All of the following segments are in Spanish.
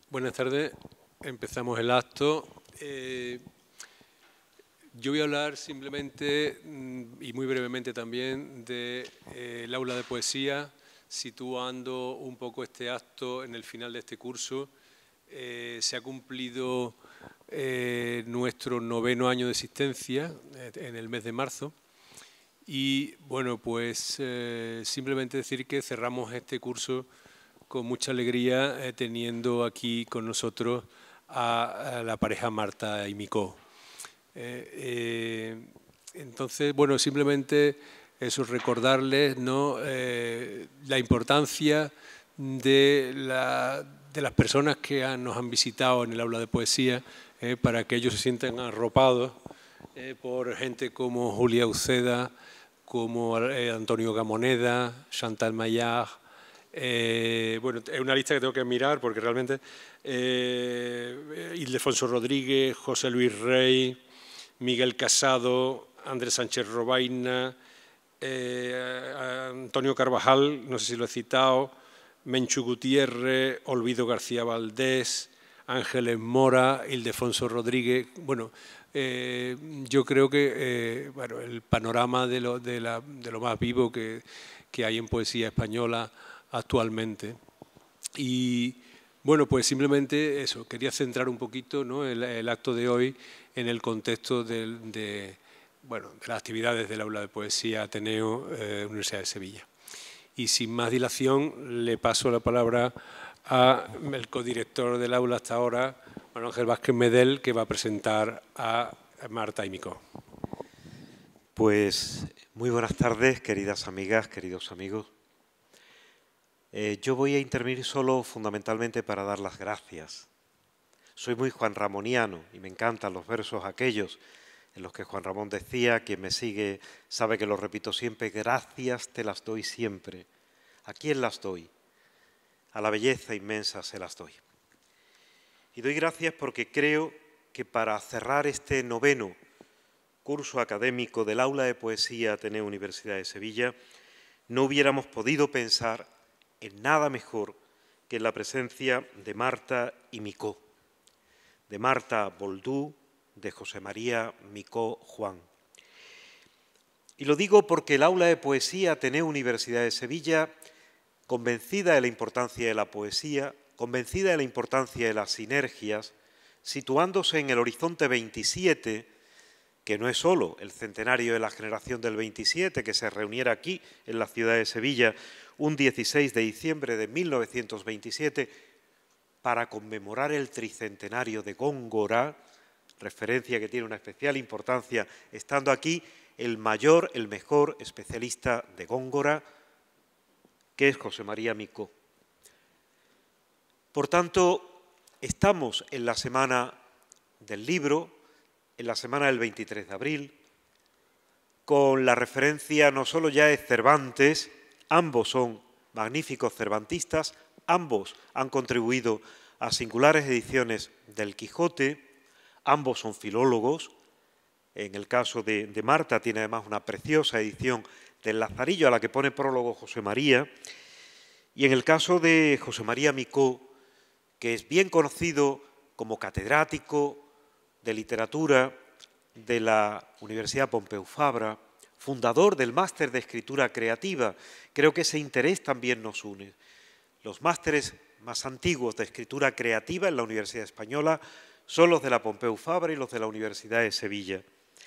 Buenas tardes, empezamos el acto. Yo voy a hablar simplemente y muy brevemente también del aula de poesía, situando un poco este acto en el final de este curso. Se ha cumplido nuestro 9º año de existencia en el mes de marzo. Y bueno, pues simplemente decir que cerramos este curso con mucha alegría teniendo aquí con nosotros a la pareja Marta y Micó. Entonces, bueno, simplemente eso, recordarles, ¿no?, la importancia de las personas que nos han visitado en el aula de poesía, para que ellos se sientan arropados por gente como Julia Uceda, como Antonio Gamoneda, Chantal Maillard. Bueno, es una lista que tengo que mirar porque realmente Ildefonso Rodríguez, José Luis Rey, Miguel Casado, Andrés Sánchez Robaina, Antonio Carvajal, no sé si lo he citado, Menchu Gutiérrez, Olvido García Valdés, Ángeles Mora, Ildefonso Rodríguez. Bueno, yo creo que bueno, el panorama de lo más vivo que hay en poesía española actualmente. Y bueno, pues simplemente eso, quería centrar un poquito, ¿no?, el acto de hoy en el contexto de las actividades del aula de poesía Ateneo, Universidad de Sevilla. Y sin más dilación, le paso la palabra al codirector del aula hasta ahora, Manuel Ángel Vázquez Medel, que va a presentar a Marta y Micó. Pues muy buenas tardes, queridas amigas, queridos amigos. Yo voy a intervenir solo fundamentalmente para dar las gracias. Soy muy juanramoniano y me encantan los versos aquellos en los que Juan Ramón decía: quien me sigue sabe que lo repito siempre, gracias te las doy siempre. ¿A quién las doy? A la belleza inmensa se las doy. Y doy gracias porque creo que para cerrar este 9º curso académico del Aula de Poesía Ateneo Universidad de Sevilla, no hubiéramos podido pensar en nada mejor que en la presencia de Marta y Micó, de Marta Boldú, de José María Micó Juan. Y lo digo porque el Aula de Poesía Ateneo Universidad de Sevilla, convencida de la importancia de la poesía, convencida de la importancia de las sinergias, situándose en el horizonte 27, que no es solo el centenario de la generación del 27, que se reuniera aquí en la ciudad de Sevilla un 16 de diciembre de 1927 para conmemorar el tricentenario de Góngora, referencia que tiene una especial importancia, estando aquí el mayor, el mejor especialista de Góngora, que es José María Micó. Por tanto, estamos en la semana del libro, en la semana del 23 de abril, con la referencia no solo ya de Cervantes, ambos son magníficos cervantistas, ambos han contribuido a singulares ediciones del Quijote, ambos son filólogos. En el caso de Marta tiene además una preciosa edición del Lazarillo a la que pone prólogo José María, y en el caso de José María Micó, que es bien conocido como catedrático de literatura de la Universidad Pompeu Fabra, fundador del máster de escritura creativa. Creo que ese interés también nos une. Los másteres más antiguos de escritura creativa en la Universidad Española son los de la Pompeu Fabra y los de la Universidad de Sevilla.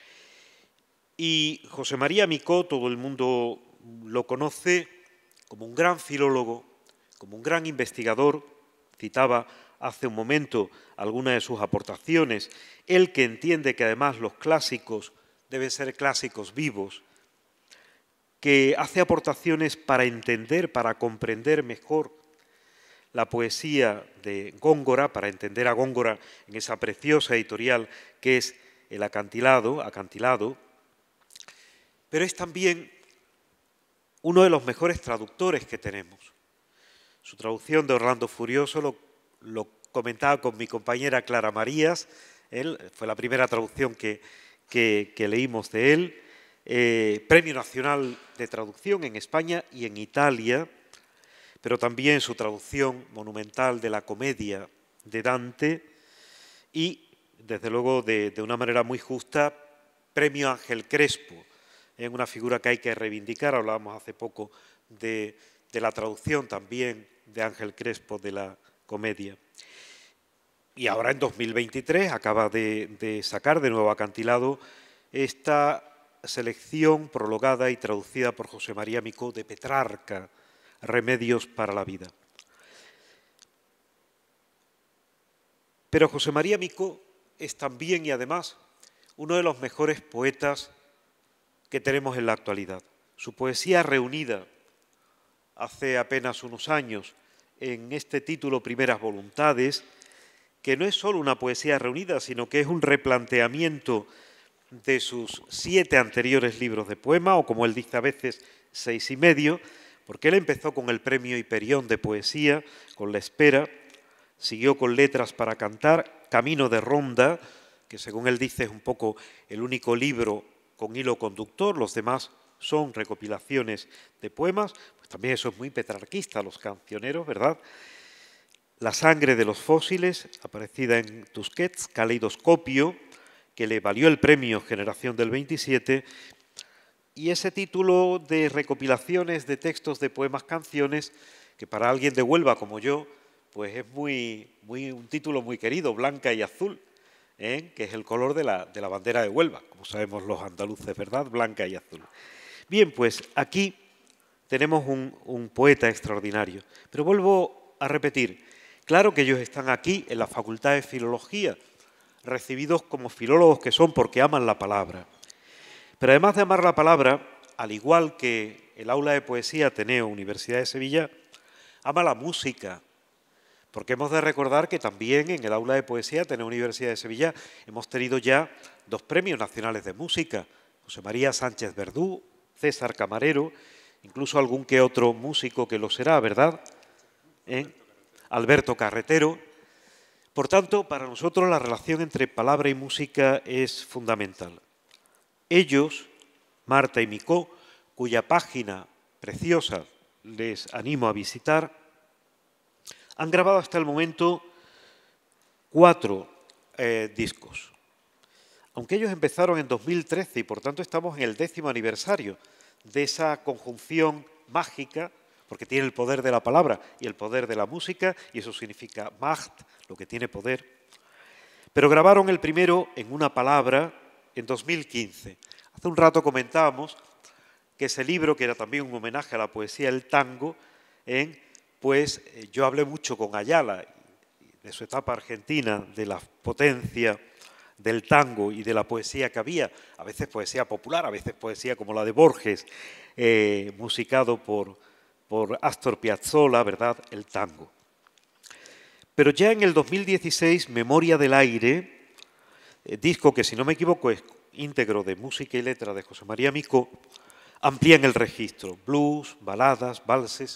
Y José María Micó, todo el mundo lo conoce como un gran filólogo, como un gran investigador. Citaba hace un momento algunas de sus aportaciones. Él, que entiende que además los clásicos deben ser clásicos vivos, que hace aportaciones para entender, para comprender mejor la poesía de Góngora, para entender a Góngora en esa preciosa editorial que es El Acantilado, pero es también uno de los mejores traductores que tenemos. Su traducción de Orlando Furioso lo comentaba con mi compañera Clara Marías. Fue la primera traducción que leímos de él. Premio Nacional de Traducción en España y en Italia, pero también su traducción monumental de la Comedia de Dante y, desde luego, de una manera muy justa, Premio Ángel Crespo, en una figura que hay que reivindicar. Hablábamos hace poco de la traducción también de Ángel Crespo de la comedia. Y ahora en 2023 acaba de sacar de nuevo Acantilado esta selección prologada y traducida por José María Micó de Petrarca, Remedios para la vida. Pero José María Micó es también y además uno de los mejores poetas que tenemos en la actualidad. Su poesía reunida hace apenas unos años en este título Primeras Voluntades, que no es solo una poesía reunida, sino que es un replanteamiento de sus 7 anteriores libros de poema, o como él dice a veces, 6 y medio, porque él empezó con el Premio Hiperión de Poesía, con La Espera, siguió con Letras para Cantar, Camino de Ronda, que según él dice es un poco el único libro con hilo conductor, los demás son recopilaciones de poemas, pues también eso es muy petrarquista, los cancioneros, ¿verdad? La sangre de los fósiles, aparecida en Tusquets, Caleidoscopio, que le valió el premio Generación del 27, y ese título de recopilaciones de textos de poemas, canciones, que para alguien de Huelva como yo, pues es un título muy querido, Blanca y Azul, que es el color de la bandera de Huelva, como sabemos los andaluces, ¿verdad? Blanca y azul. Bien, pues aquí tenemos un poeta extraordinario. Pero vuelvo a repetir, claro que ellos están aquí en la Facultad de Filología, recibidos como filólogos que son porque aman la palabra. Pero además de amar la palabra, al igual que el aula de poesía Ateneo, Universidad de Sevilla, ama la música, porque hemos de recordar que también en el aula de poesía Ateneo, Universidad de Sevilla hemos tenido ya 2 premios nacionales de música, José María Sánchez Verdú, César Camarero, incluso algún que otro músico que lo será, ¿verdad? Alberto Carretero. Por tanto, para nosotros la relación entre palabra y música es fundamental. Ellos, Marta y Micó, cuya página preciosa les animo a visitar, han grabado hasta el momento 4 discos. Aunque ellos empezaron en 2013 y por tanto estamos en el 10º aniversario de esa conjunción mágica, porque tiene el poder de la palabra y el poder de la música, y eso significa Macht, lo que tiene poder. Pero grabaron el primero en una palabra en 2015. Hace un rato comentábamos que ese libro, que era también un homenaje a la poesía del tango, pues yo hablé mucho con Ayala de su etapa argentina, de la potencia del tango y de la poesía que había, a veces poesía popular, a veces poesía como la de Borges, musicado por Astor Piazzolla, ¿verdad?, el tango. Pero ya en el 2016, Memoria del Aire, disco que si no me equivoco es íntegro de música y letra de José María Micó, amplían el registro, blues, baladas, valses,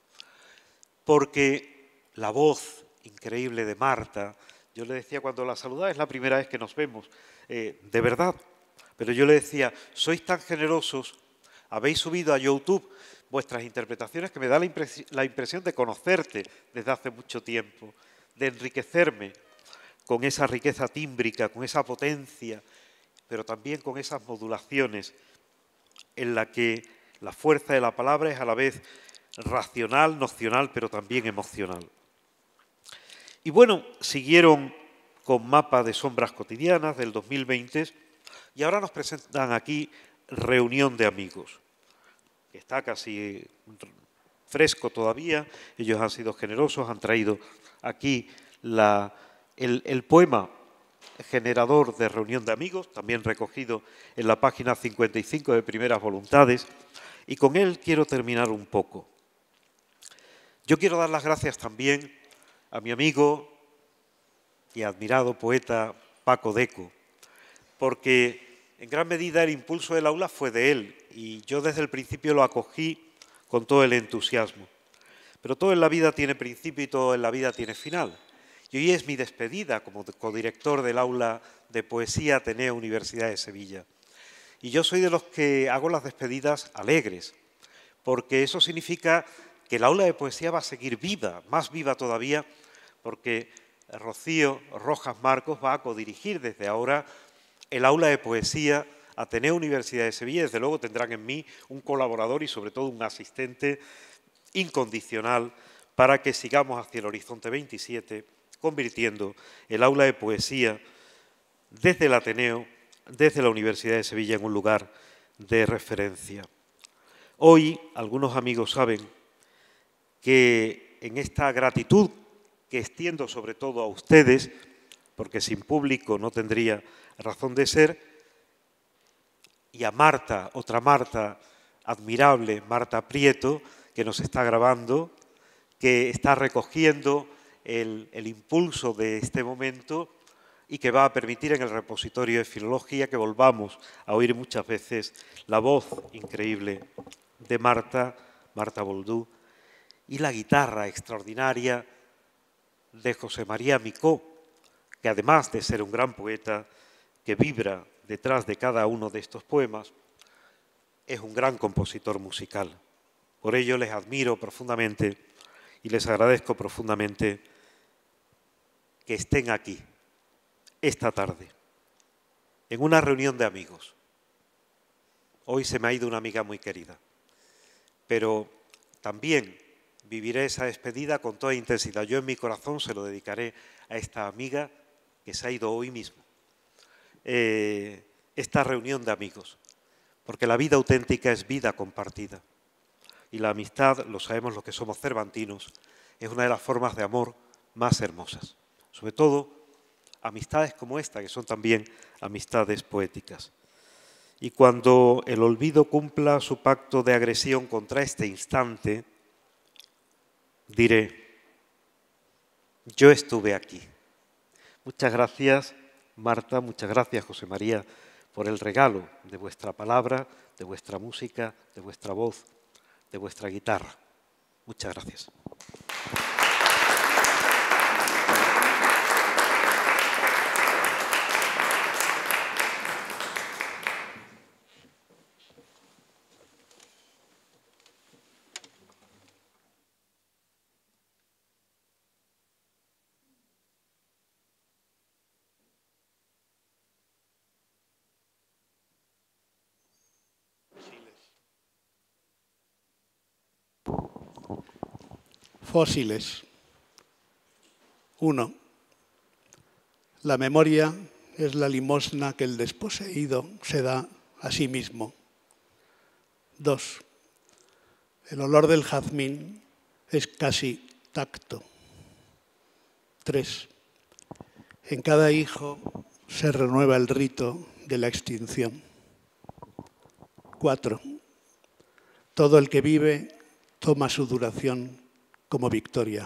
porque la voz increíble de Marta, yo le decía cuando la saludaba, es la primera vez que nos vemos, de verdad, pero yo le decía, sois tan generosos, habéis subido a YouTube vuestras interpretaciones que me da la impresión de conocerte desde hace mucho tiempo, de enriquecerme con esa riqueza tímbrica, con esa potencia, pero también con esas modulaciones en la que la fuerza de la palabra es a la vez racional, nocional, pero también emocional. Y bueno, siguieron con Mapa de Sombras Cotidianas del 2020 y ahora nos presentan aquí Reunión de Amigos, que está casi fresco todavía. Ellos han sido generosos, han traído aquí el poema generador de Reunión de Amigos, también recogido en la página 55 de Primeras Voluntades, y con él quiero terminar un poco. Yo quiero dar las gracias también a mi amigo y admirado poeta Paco Deco, porque en gran medida el impulso del aula fue de él y yo desde el principio lo acogí con todo el entusiasmo. Pero todo en la vida tiene principio y todo en la vida tiene final. Y hoy es mi despedida como codirector del aula de poesía Ateneo Universidad de Sevilla. Y yo soy de los que hago las despedidas alegres, porque eso significa que el aula de poesía va a seguir viva, más viva todavía, porque Rocío Rojas Marcos va a codirigir desde ahora el aula de poesía Ateneo Universidad de Sevilla. Desde luego tendrán en mí un colaborador y sobre todo un asistente incondicional para que sigamos hacia el horizonte 27, convirtiendo el aula de poesía desde el Ateneo, desde la Universidad de Sevilla, en un lugar de referencia. Hoy algunos amigos saben que en esta gratitud que extiendo sobre todo a ustedes, porque sin público no tendría razón de ser, y a Marta, otra Marta admirable, Marta Prieto, que nos está grabando, que está recogiendo el impulso de este momento y que va a permitir en el repositorio de filología que volvamos a oír muchas veces la voz increíble de Marta Boldú, y la guitarra extraordinaria de José María Micó, que además de ser un gran poeta que vibra detrás de cada uno de estos poemas, es un gran compositor musical. Por ello les admiro profundamente y les agradezco profundamente que estén aquí esta tarde, en una reunión de amigos. Hoy se me ha ido una amiga muy querida, pero también viviré esa despedida con toda intensidad. Yo en mi corazón se lo dedicaré a esta amiga que se ha ido hoy mismo. Esta reunión de amigos, porque la vida auténtica es vida compartida. Y la amistad, lo sabemos los que somos cervantinos, es una de las formas de amor más hermosas. Sobre todo, amistades como esta, que son también amistades poéticas. Y cuando el olvido cumpla su pacto de agresión contra este instante, diré, yo estuve aquí. Muchas gracias, Marta, muchas gracias, José María, por el regalo de vuestra palabra, de vuestra música, de vuestra voz, de vuestra guitarra. Muchas gracias. Fósiles. 1. La memoria es la limosna que el desposeído se da a sí mismo. 2. El olor del jazmín es casi tacto. 3. En cada hijo se renueva el rito de la extinción. 4. Todo el que vive toma su duración como victoria.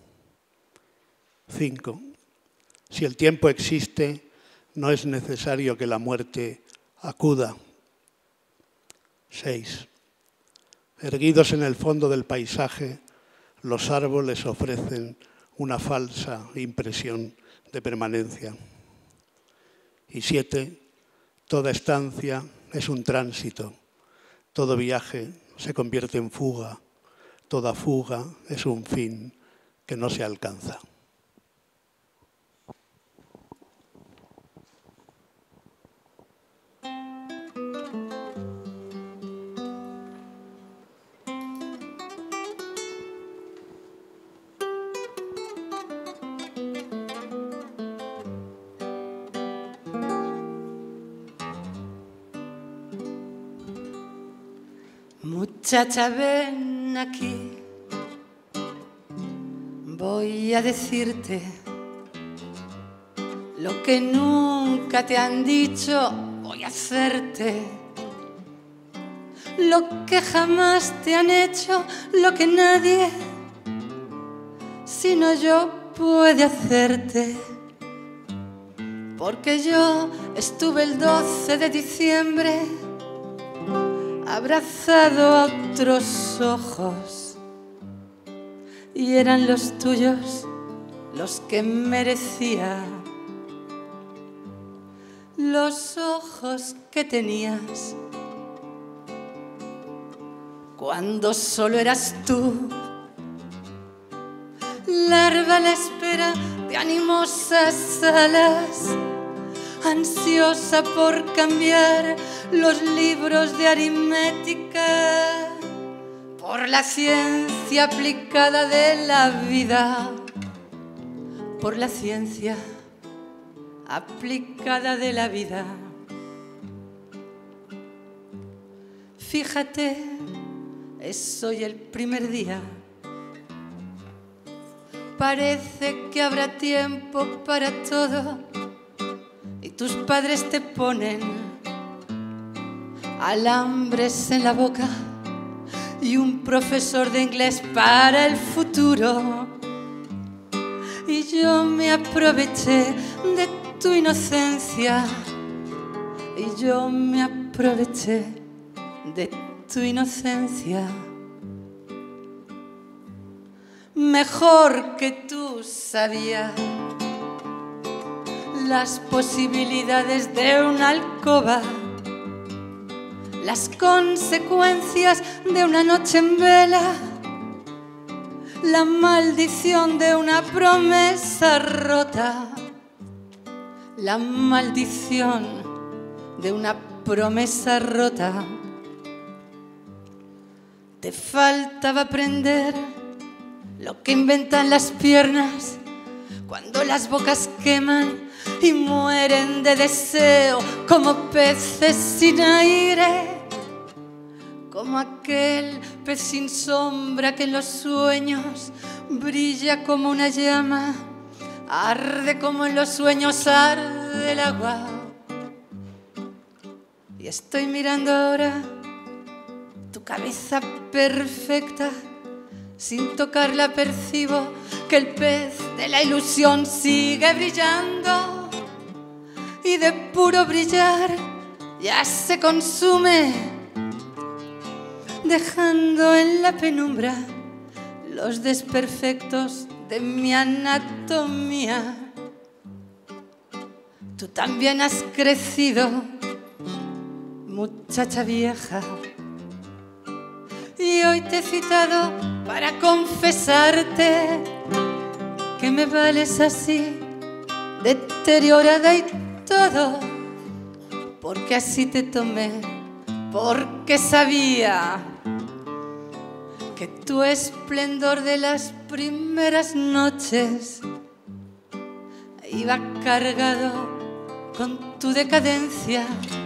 5. Si el tiempo existe, no es necesario que la muerte acuda. 6. Erguidos en el fondo del paisaje, los árboles ofrecen una falsa impresión de permanencia. Y 7. Toda estancia es un tránsito, todo viaje se convierte en fuga, toda fuga es un fin que no se alcanza. Muchacha, ven aquí, voy a decirte lo que nunca te han dicho, voy a hacerte lo que jamás te han hecho, lo que nadie, sino yo, puede hacerte. Porque yo estuve el 12 de diciembre abrazado a otros ojos y eran los tuyos los que merecía. Los ojos que tenías cuando solo eras tú, larva a la espera de animosas alas, ansiosa por cambiar los libros de aritmética por la ciencia aplicada de la vida, por la ciencia aplicada de la vida. Fíjate, es hoy el primer día. Parece que habrá tiempo para todo y tus padres te ponen alambres en la boca y un profesor de inglés para el futuro. Y yo me aproveché de tu inocencia, y yo me aproveché de tu inocencia. Mejor que tú sabía las posibilidades de una alcoba, las consecuencias de una noche en vela, la maldición de una promesa rota, la maldición de una promesa rota. Te faltaba aprender lo que inventan las piernas cuando las bocas queman y mueren de deseo como peces sin aire, como aquel pez sin sombra que en los sueños brilla como una llama, arde como en los sueños arde el agua. Y estoy mirando ahora tu cabeza perfecta, sin tocarla percibo que el pez de la ilusión sigue brillando y de puro brillar ya se consume, dejando en la penumbra los desperfectos de mi anatomía. Tú también has crecido, muchacha vieja, y hoy te he citado para confesarte que me vales así, deteriorada y todo, porque así te tomé, porque sabía que tu esplendor de las primeras noches iba cargado con tu decadencia,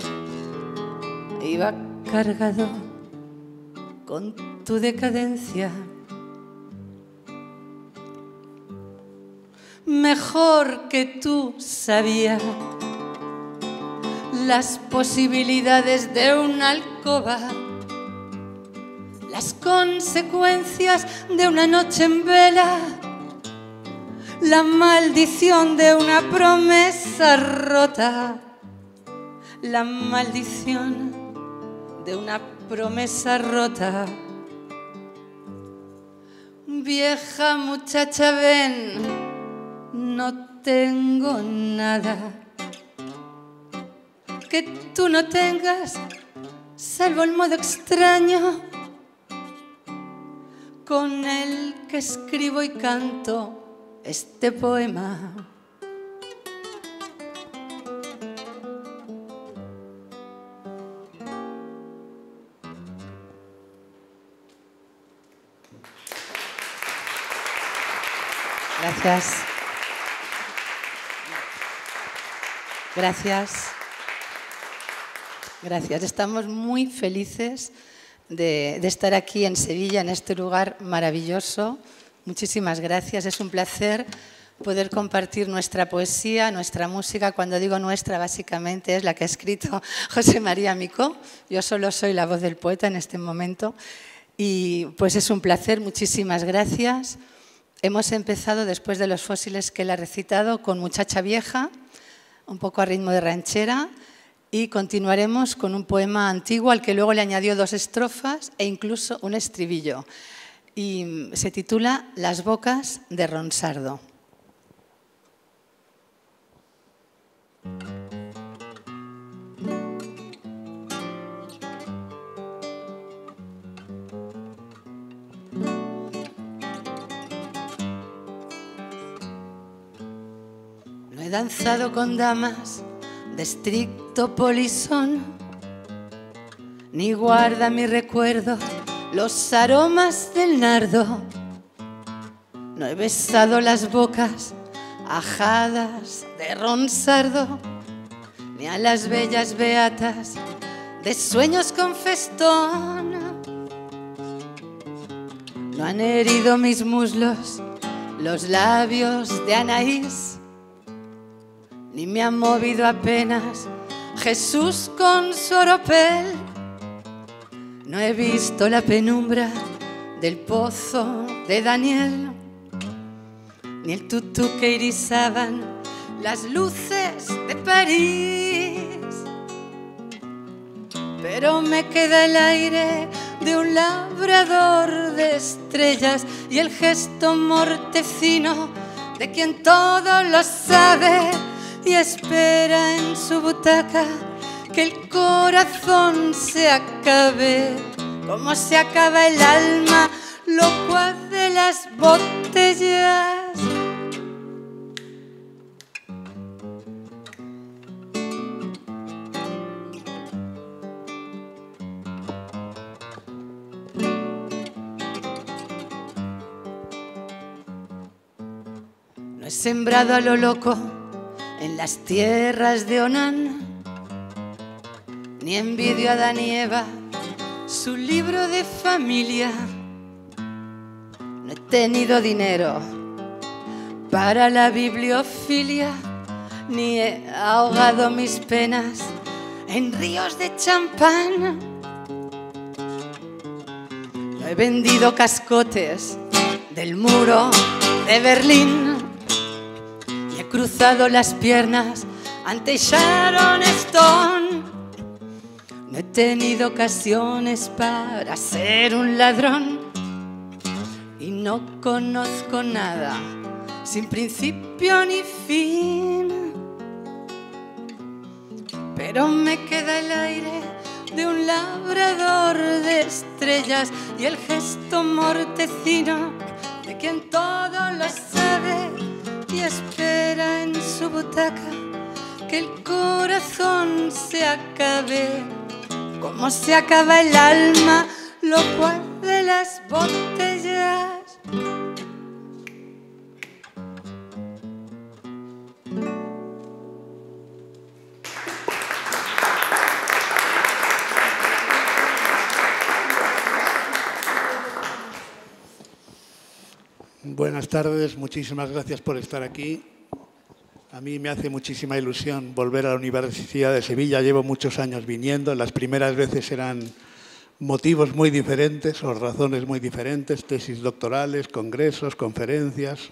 iba cargado con tu decadencia. Mejor que tú sabía las posibilidades de una alcoba, las consecuencias de una noche en vela, la maldición de una promesa rota, la maldición de una promesa rota. Vieja muchacha, ven, no tengo nada que tú no tengas, salvo el modo extraño con el que escribo y canto este poema. Gracias. Gracias. Gracias. Estamos muy felices de estar aquí en Sevilla, en este lugar maravilloso. Muchísimas gracias. Es un placer poder compartir nuestra poesía, nuestra música. Cuando digo nuestra, básicamente es la que ha escrito José María Micó. Yo solo soy la voz del poeta en este momento. Y pues es un placer. Muchísimas gracias. Hemos empezado, después de los fósiles que él ha recitado, con Muchacha Vieja, un poco a ritmo de ranchera, y continuaremos con un poema antiguo al que luego le añadió 2 estrofas e incluso un estribillo. Y se titula Las bocas de Ronsardo. he danzado con damas de estricto polizón, ni guarda mi recuerdo los aromas del nardo. No he besado las bocas ajadas de ronsardo, ni a las bellas beatas de sueños con festón. No han herido mis muslos los labios de Anaís, ni me ha movido apenas Jesús con su oropel. No he visto la penumbra del pozo de Daniel, ni el tutú que irisaban las luces de París. Pero me queda el aire de un labrador de estrellas y el gesto mortecino de quien todo lo sabe y espera en su butaca que el corazón se acabe, como se acaba el alma locuaz de las botellas. No he sembrado a lo loco en las tierras de Onán, ni envidio a Adán y Eva su libro de familia. No he tenido dinero para la bibliofilia, ni he ahogado mis penas en ríos de champán. No he vendido cascotes del muro de Berlín, y he cruzado las piernas ante Sharon Stone. No he tenido ocasiones para ser un ladrón y no conozco nada sin principio ni fin. Pero me queda el aire de un labrador de estrellas y el gesto mortecino de quien todo lo sabe y espera en su butaca que el corazón se acabe, como se acaba el alma locuaz de las botellas. Buenas tardes, muchísimas gracias por estar aquí. A mí me hace muchísima ilusión volver a la Universidad de Sevilla. Llevo muchos años viniendo. Las primeras veces eran motivos muy diferentes o razones muy diferentes, tesis doctorales, congresos, conferencias.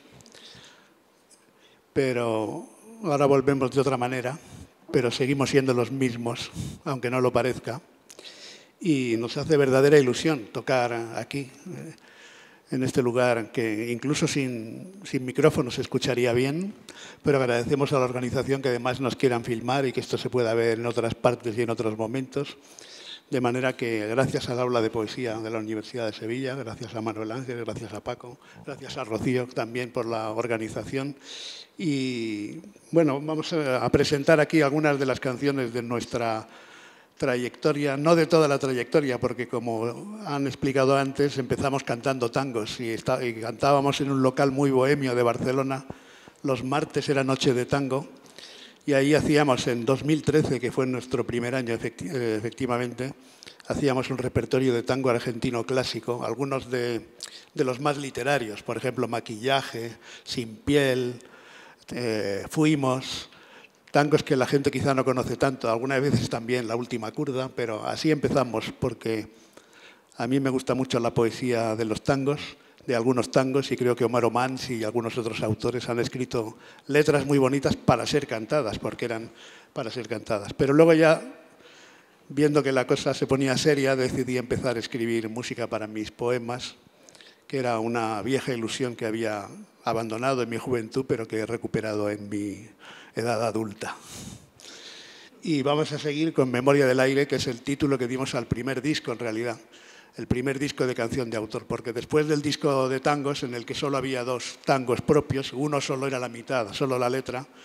Pero ahora volvemos de otra manera, pero seguimos siendo los mismos, aunque no lo parezca. Y nos hace verdadera ilusión tocar aquí, en este lugar que incluso sin micrófono se escucharía bien, pero agradecemos a la organización que además nos quieran filmar y que esto se pueda ver en otras partes y en otros momentos. De manera que gracias al aula de poesía de la Universidad de Sevilla, gracias a Manuel Ángel, gracias a Paco, gracias a Rocío también por la organización. Y bueno, vamos a presentar aquí algunas de las canciones de nuestra trayectoria, no de toda la trayectoria, porque como han explicado antes, empezamos cantando tangos y cantábamos en un local muy bohemio de Barcelona. Los martes era noche de tango y ahí hacíamos, en 2013, que fue nuestro primer año efectivamente, hacíamos un repertorio de tango argentino clásico, algunos de los más literarios, por ejemplo, Maquillaje, Sin piel, Fuimos. Tangos que la gente quizá no conoce tanto, algunas veces también La última curda, pero así empezamos porque a mí me gusta mucho la poesía de los tangos, de algunos tangos, y creo que Omar Omans y algunos otros autores han escrito letras muy bonitas para ser cantadas, porque eran para ser cantadas. Pero luego ya, viendo que la cosa se ponía seria, decidí empezar a escribir música para mis poemas, que era una vieja ilusión que había abandonado en mi juventud, pero que he recuperado en mi edad adulta. Y vamos a seguir con Memoria del aire, que es el título que dimos al primer disco, en realidad, el primer disco de canción de autor, porque después del disco de tangos, en el que solo había 2 tangos propios, uno solo era la mitad, solo la letra,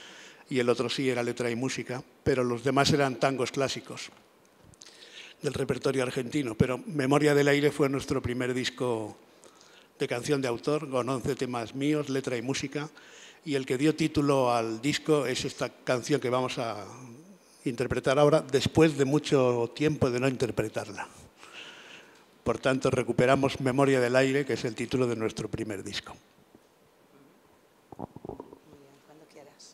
y el otro sí era letra y música, pero los demás eran tangos clásicos del repertorio argentino. Pero Memoria del Aire fue nuestro primer disco de canción de autor, con 11 temas míos, letra y música, y el que dio título al disco es esta canción que vamos a interpretar ahora, después de mucho tiempo de no interpretarla. Por tanto, recuperamos Memoria del Aire, que es el título de nuestro primer disco. Cuando quieras.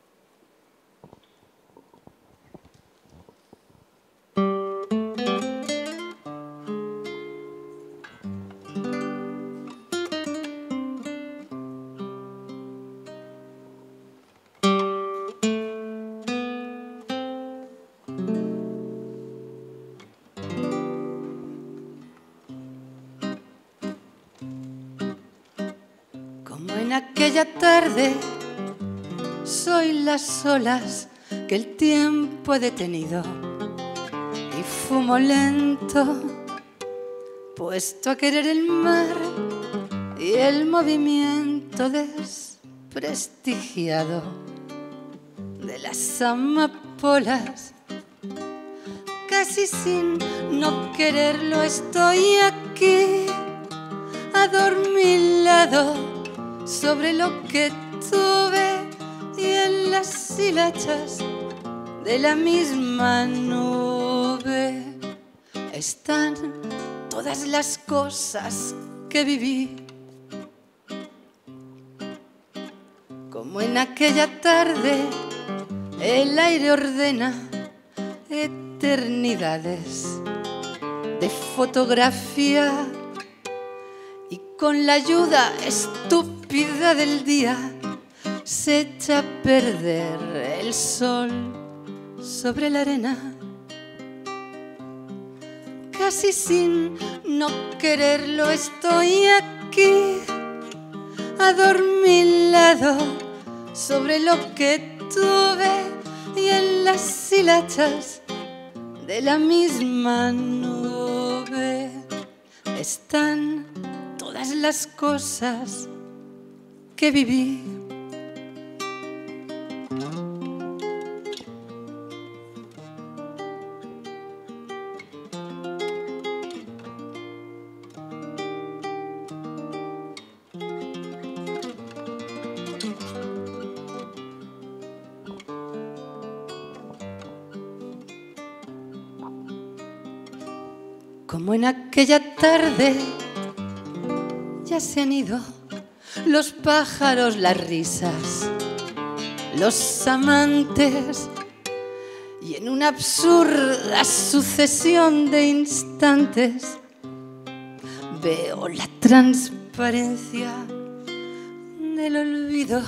En aquella tarde soy las olas que el tiempo ha detenido y fumo lento, puesto a querer el mar y el movimiento desprestigiado de las amapolas. Casi sin no quererlo estoy aquí, adormilado sobre lo que tuve y en las hilachas de la misma nube están todas las cosas que viví. Como en aquella tarde el aire ordena eternidades de fotografía y con la ayuda estúpida del día se echa a perder el sol sobre la arena. Casi sin no quererlo estoy aquí, adormilado sobre lo que tuve y en las hilachas de la misma nube están todas las cosas que viví. Como en aquella tarde ya se han ido los pájaros, las risas, los amantes, y en una absurda sucesión de instantes veo la transparencia del olvido.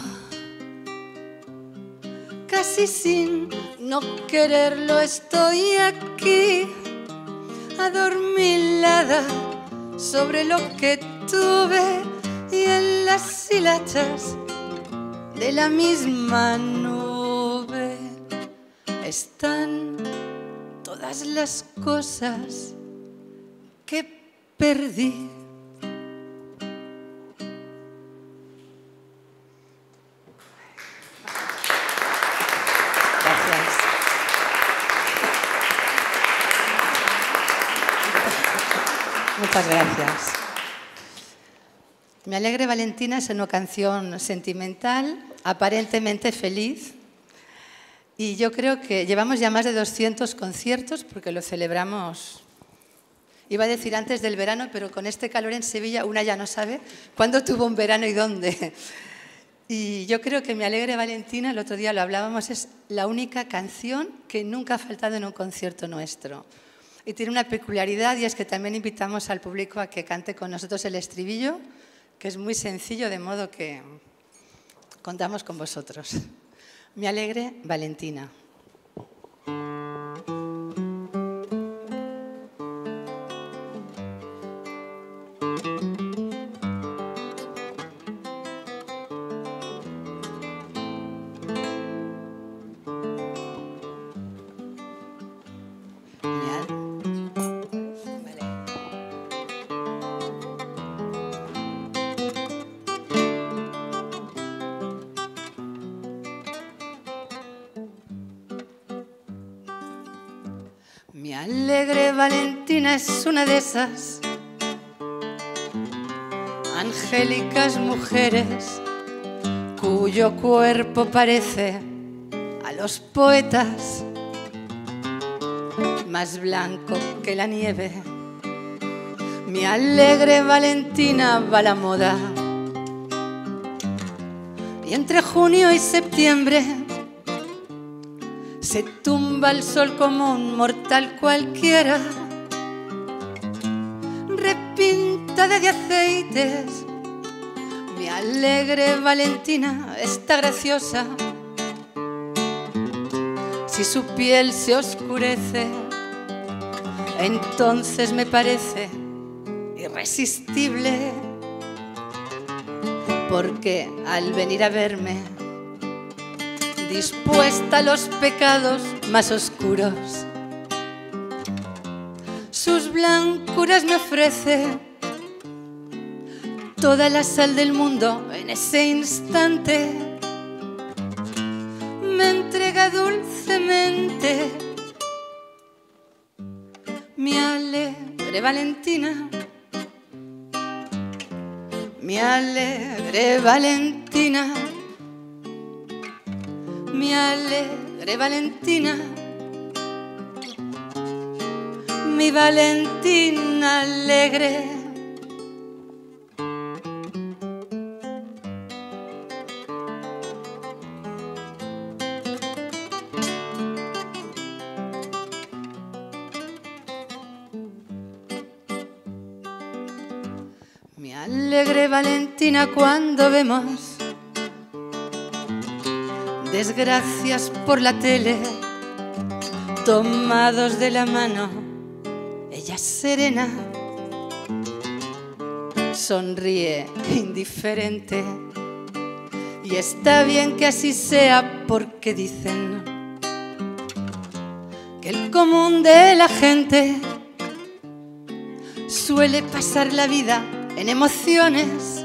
Casi sin no quererlo estoy aquí, adormilada sobre lo que tuve y en las hilachas de la misma nube están todas las cosas que perdí. Muchas gracias. Me alegre, Valentina, es una canción sentimental, aparentemente feliz, y yo creo que llevamos ya más de 200 conciertos porque lo celebramos, iba a decir antes del verano, pero con este calor en Sevilla una ya no sabe cuándo tuvo un verano y dónde. Y yo creo que Me alegre, Valentina, el otro día lo hablábamos, es la única canción que nunca ha faltado en un concierto nuestro. Y tiene una peculiaridad, y es que también invitamos al público a que cante con nosotros el estribillo, que es muy sencillo, de modo que contamos con vosotros. Me alegre, Valentina. Mi alegre Valentina es una de esas angélicas mujeres cuyo cuerpo parece a los poetas más blanco que la nieve. Mi alegre Valentina va a la moda y entre junio y septiembre se tumba el sol como un mortal cualquiera, repintada de aceites. Mi alegre Valentina está graciosa. Si su piel se oscurece, entonces me parece irresistible, porque al venir a verme dispuesta a los pecados más oscuros, sus blancuras me ofrece toda la sal del mundo en ese instante. Me entrega dulcemente mi alegre Valentina, mi alegre Valentina, mi alegre Valentina, mi Valentina alegre. Mi alegre Valentina, cuando vemos desgracias por la tele, tomados de la mano, ella serena, sonríe indiferente. Y está bien que así sea, porque dicen que el común de la gente suele pasar la vida en emociones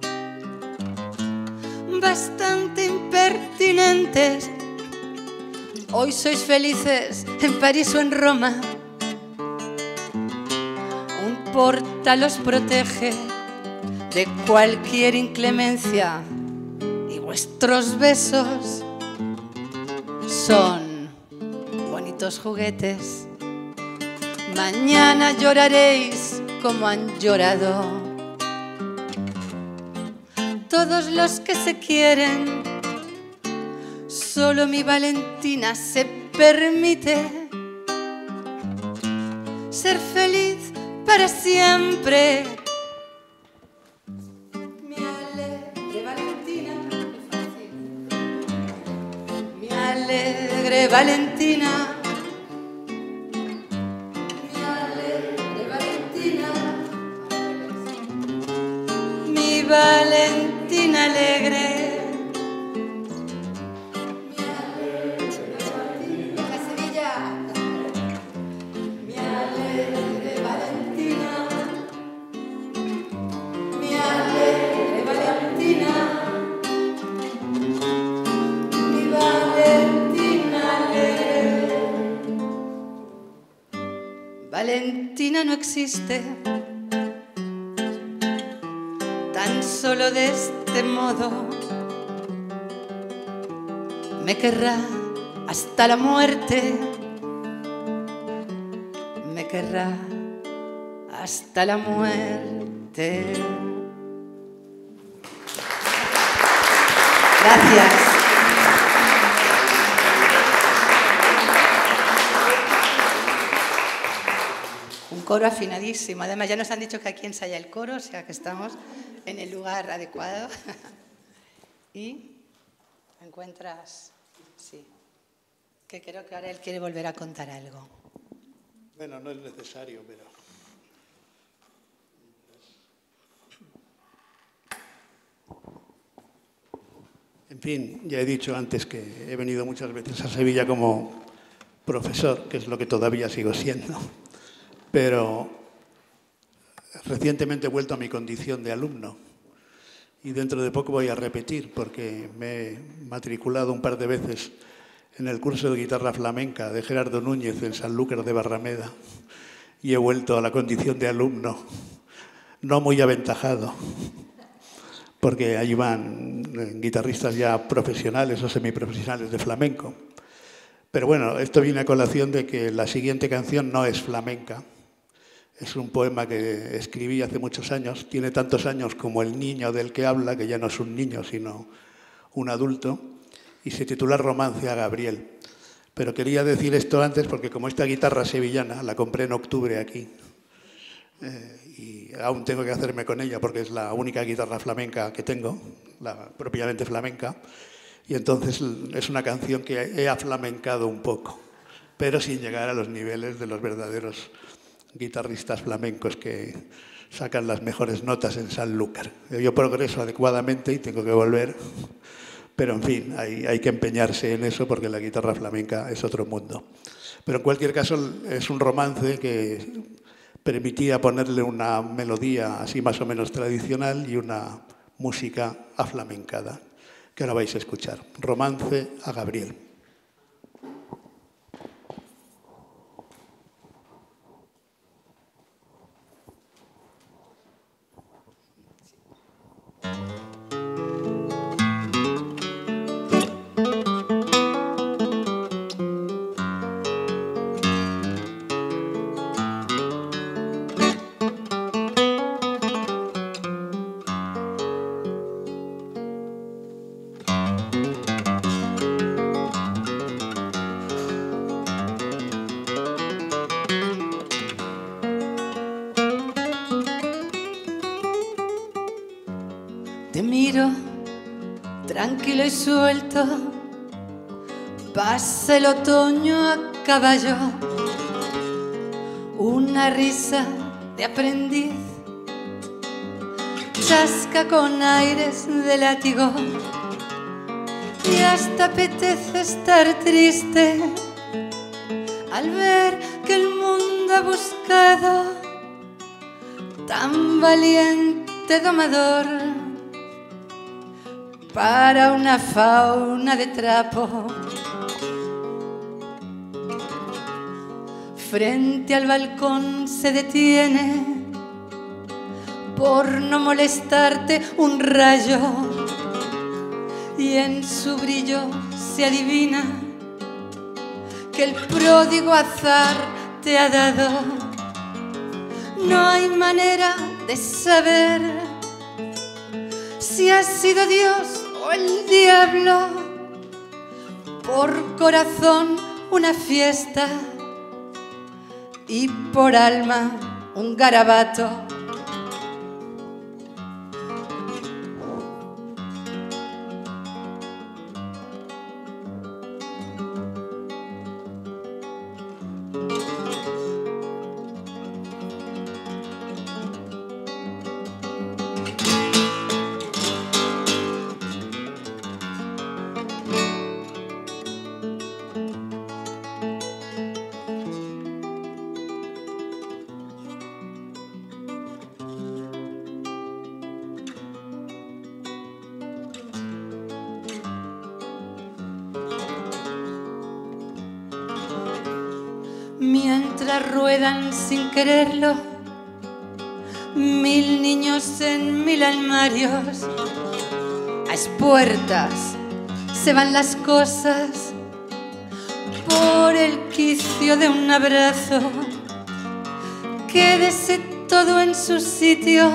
bastante impertinentes. Hoy sois felices en París o en Roma, un portal os protege de cualquier inclemencia y vuestros besos son bonitos juguetes. Mañana lloraréis como han llorado todos los que se quieren. Solo mi Valentina se permite ser feliz para siempre. Mi alegre Valentina, mi alegre Valentina, mi alegre Valentina, mi Valentina alegre. Valentina no existe, tan solo de este modo me querrá hasta la muerte, me querrá hasta la muerte. Gracias. Un coro afinadísimo. Además, ya nos han dicho que aquí ensaya el coro, o sea que estamos en el lugar adecuado. Y encuentras, sí, que creo que ahora él quiere volver a contar algo. Bueno, no es necesario, pero... En fin, ya he dicho antes que he venido muchas veces a Sevilla como profesor, que es lo que todavía sigo siendo. Pero recientemente he vuelto a mi condición de alumno y dentro de poco voy a repetir porque me he matriculado un par de veces en el curso de guitarra flamenca de Gerardo Núñez en Sanlúcar de Barrameda y he vuelto a la condición de alumno, no muy aventajado, porque ahí van guitarristas ya profesionales o semiprofesionales de flamenco. Pero bueno, esto viene a colación de que la siguiente canción no es flamenca. Es un poema que escribí hace muchos años. Tiene tantos años como el niño del que habla, que ya no es un niño, sino un adulto, y se titula Romance a Gabriel. Pero quería decir esto antes porque como esta guitarra sevillana la compré en octubre aquí, y aún tengo que hacerme con ella porque es la única guitarra flamenca que tengo, la propiamente flamenca, y entonces es una canción que he aflamencado un poco, pero sin llegar a los niveles de los verdaderos guitarristas flamencos que sacan las mejores notas en Sanlúcar. Yo progreso adecuadamente y tengo que volver, pero en fin, hay que empeñarse en eso porque la guitarra flamenca es otro mundo. Pero en cualquier caso es un romance que permitía ponerle una melodía así más o menos tradicional y una música aflamencada, que ahora vais a escuchar. Romance a Gabriel. Te miro tranquilo y suelto, pasa el otoño a caballo, una risa de aprendiz, chasca con aires de látigo y hasta apetece estar triste al ver que el mundo ha buscado tan valiente domador para una fauna de trapo. Frente al balcón se detiene por no molestarte un rayo y en su brillo se adivina que el pródigo azar te ha dado. No hay manera de saber si ha sido Dios o el diablo. Por corazón una fiesta y por alma un garabato. Mientras ruedan sin quererlo 1000 niños en 1000 armarios, a espuertas se van las cosas por el quicio de un abrazo. Quédese todo en su sitio,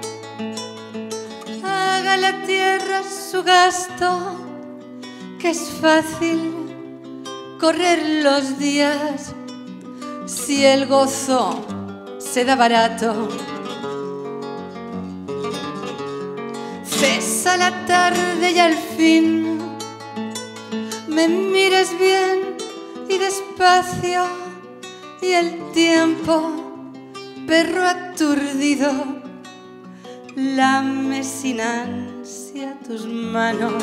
haga la tierra su gasto, que es fácil correr los días si el gozo se da barato. Cesa la tarde y al fin me mires bien y despacio, y el tiempo, perro aturdido, lame sin ansia tus manos.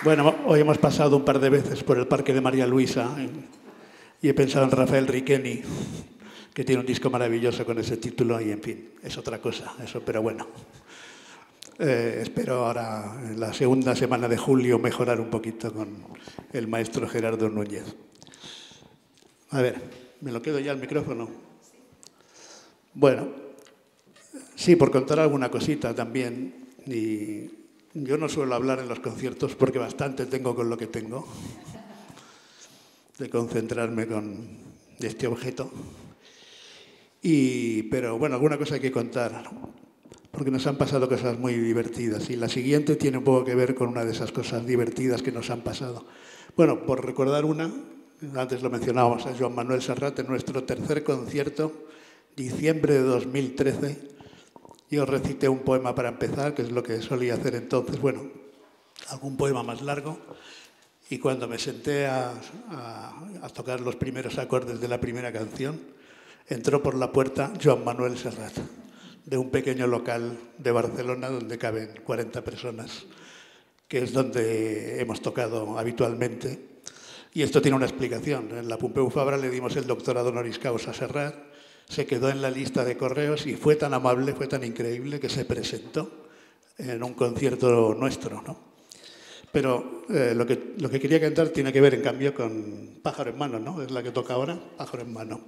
Bueno, hoy hemos pasado un par de veces por el Parque de María Luisa y he pensado en Rafael Riqueni, que tiene un disco maravilloso con ese título y, en fin, es otra cosa, eso, pero bueno. Espero ahora, en la segunda semana de julio, mejorar un poquito con el maestro Gerardo Núñez. A ver, ¿me lo quedo ya el micrófono? Bueno, sí, por contar alguna cosita también. Y yo no suelo hablar en los conciertos porque bastante tengo con lo que tengo, de concentrarme con este objeto. Pero bueno, alguna cosa hay que contar, porque nos han pasado cosas muy divertidas. Y la siguiente tiene un poco que ver con una de esas cosas divertidas que nos han pasado. Bueno, por recordar una, antes lo mencionábamos a Joan Manuel Serrat, en nuestro tercer concierto, diciembre de 2013, yo recité un poema para empezar, que es lo que solía hacer entonces, bueno, algún poema más largo, y cuando me senté a tocar los primeros acordes de la primera canción, entró por la puerta Joan Manuel Serrat, de un pequeño local de Barcelona donde caben 40 personas, que es donde hemos tocado habitualmente. Y esto tiene una explicación. En la Pompeu Fabra le dimos el doctorado honoris causa a Serrat, se quedó en la lista de correos y fue tan amable, fue tan increíble que se presentó en un concierto nuestro, ¿no? Pero lo que quería cantar tiene que ver, en cambio, con Pájaro en mano, ¿no? Es la que toca ahora, Pájaro en mano.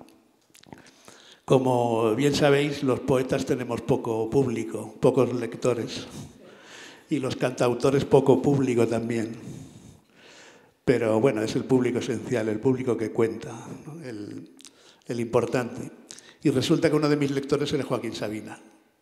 Como bien sabéis, los poetas tenemos poco público, pocos lectores, y los cantautores poco público también. Pero bueno, es el público esencial, el público que cuenta, ¿no? el importante. Y resulta que uno de mis lectores era Joaquín Sabina.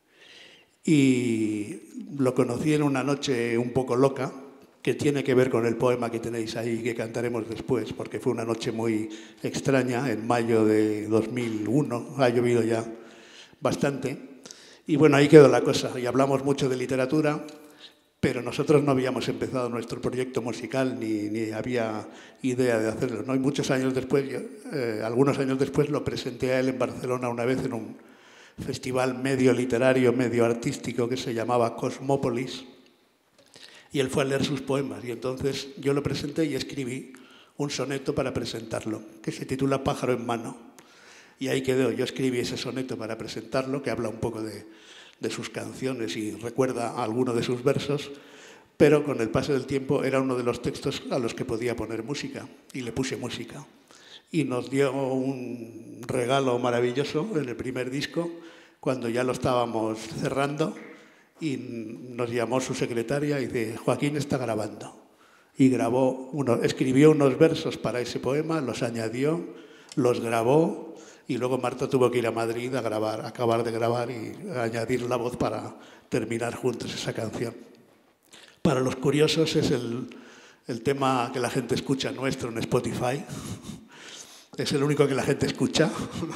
Y lo conocí en una noche un poco loca, que tiene que ver con el poema que tenéis ahí, que cantaremos después, porque fue una noche muy extraña, en mayo de 2001, ha llovido ya bastante. Y bueno, ahí quedó la cosa, y hablamos mucho de literatura, pero nosotros no habíamos empezado nuestro proyecto musical, ni había idea de hacerlo, ¿no? Y muchos años después, algunos años después, lo presenté a él en Barcelona una vez en un festival medio literario, medio artístico, que se llamaba Cosmópolis, y él fue a leer sus poemas, y entonces yo lo presenté y escribí un soneto para presentarlo, que se titula Pájaro en mano. Y ahí quedó, yo escribí ese soneto para presentarlo, que habla un poco de sus canciones y recuerda a alguno de sus versos, pero con el paso del tiempo era uno de los textos a los que podía poner música, y le puse música. Y nos dio un regalo maravilloso en el primer disco, cuando ya lo estábamos cerrando, y nos llamó su secretaria y dice, Joaquín está grabando. Y escribió unos versos para ese poema, los añadió, los grabó, y luego Marta tuvo que ir a Madrid a acabar de grabar y añadir la voz para terminar juntos esa canción. Para los curiosos es el tema que la gente escucha nuestro en Spotify. Es el único que la gente escucha.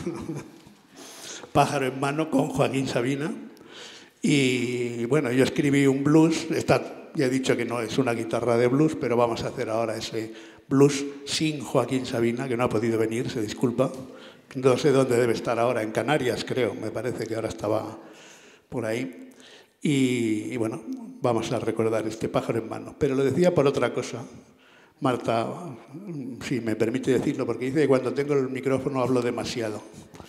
Pájaro en mano, con Joaquín Sabina. Y bueno, yo escribí un blues, ya he dicho que no es una guitarra de blues, pero vamos a hacer ahora ese blues sin Joaquín Sabina, que no ha podido venir, se disculpa. No sé dónde debe estar ahora, en Canarias creo, me parece que ahora estaba por ahí. Y bueno, vamos a recordar este Pájaro en mano. Pero lo decía por otra cosa. Marta, si me permite decirlo, porque dice que cuando tengo el micrófono hablo demasiado.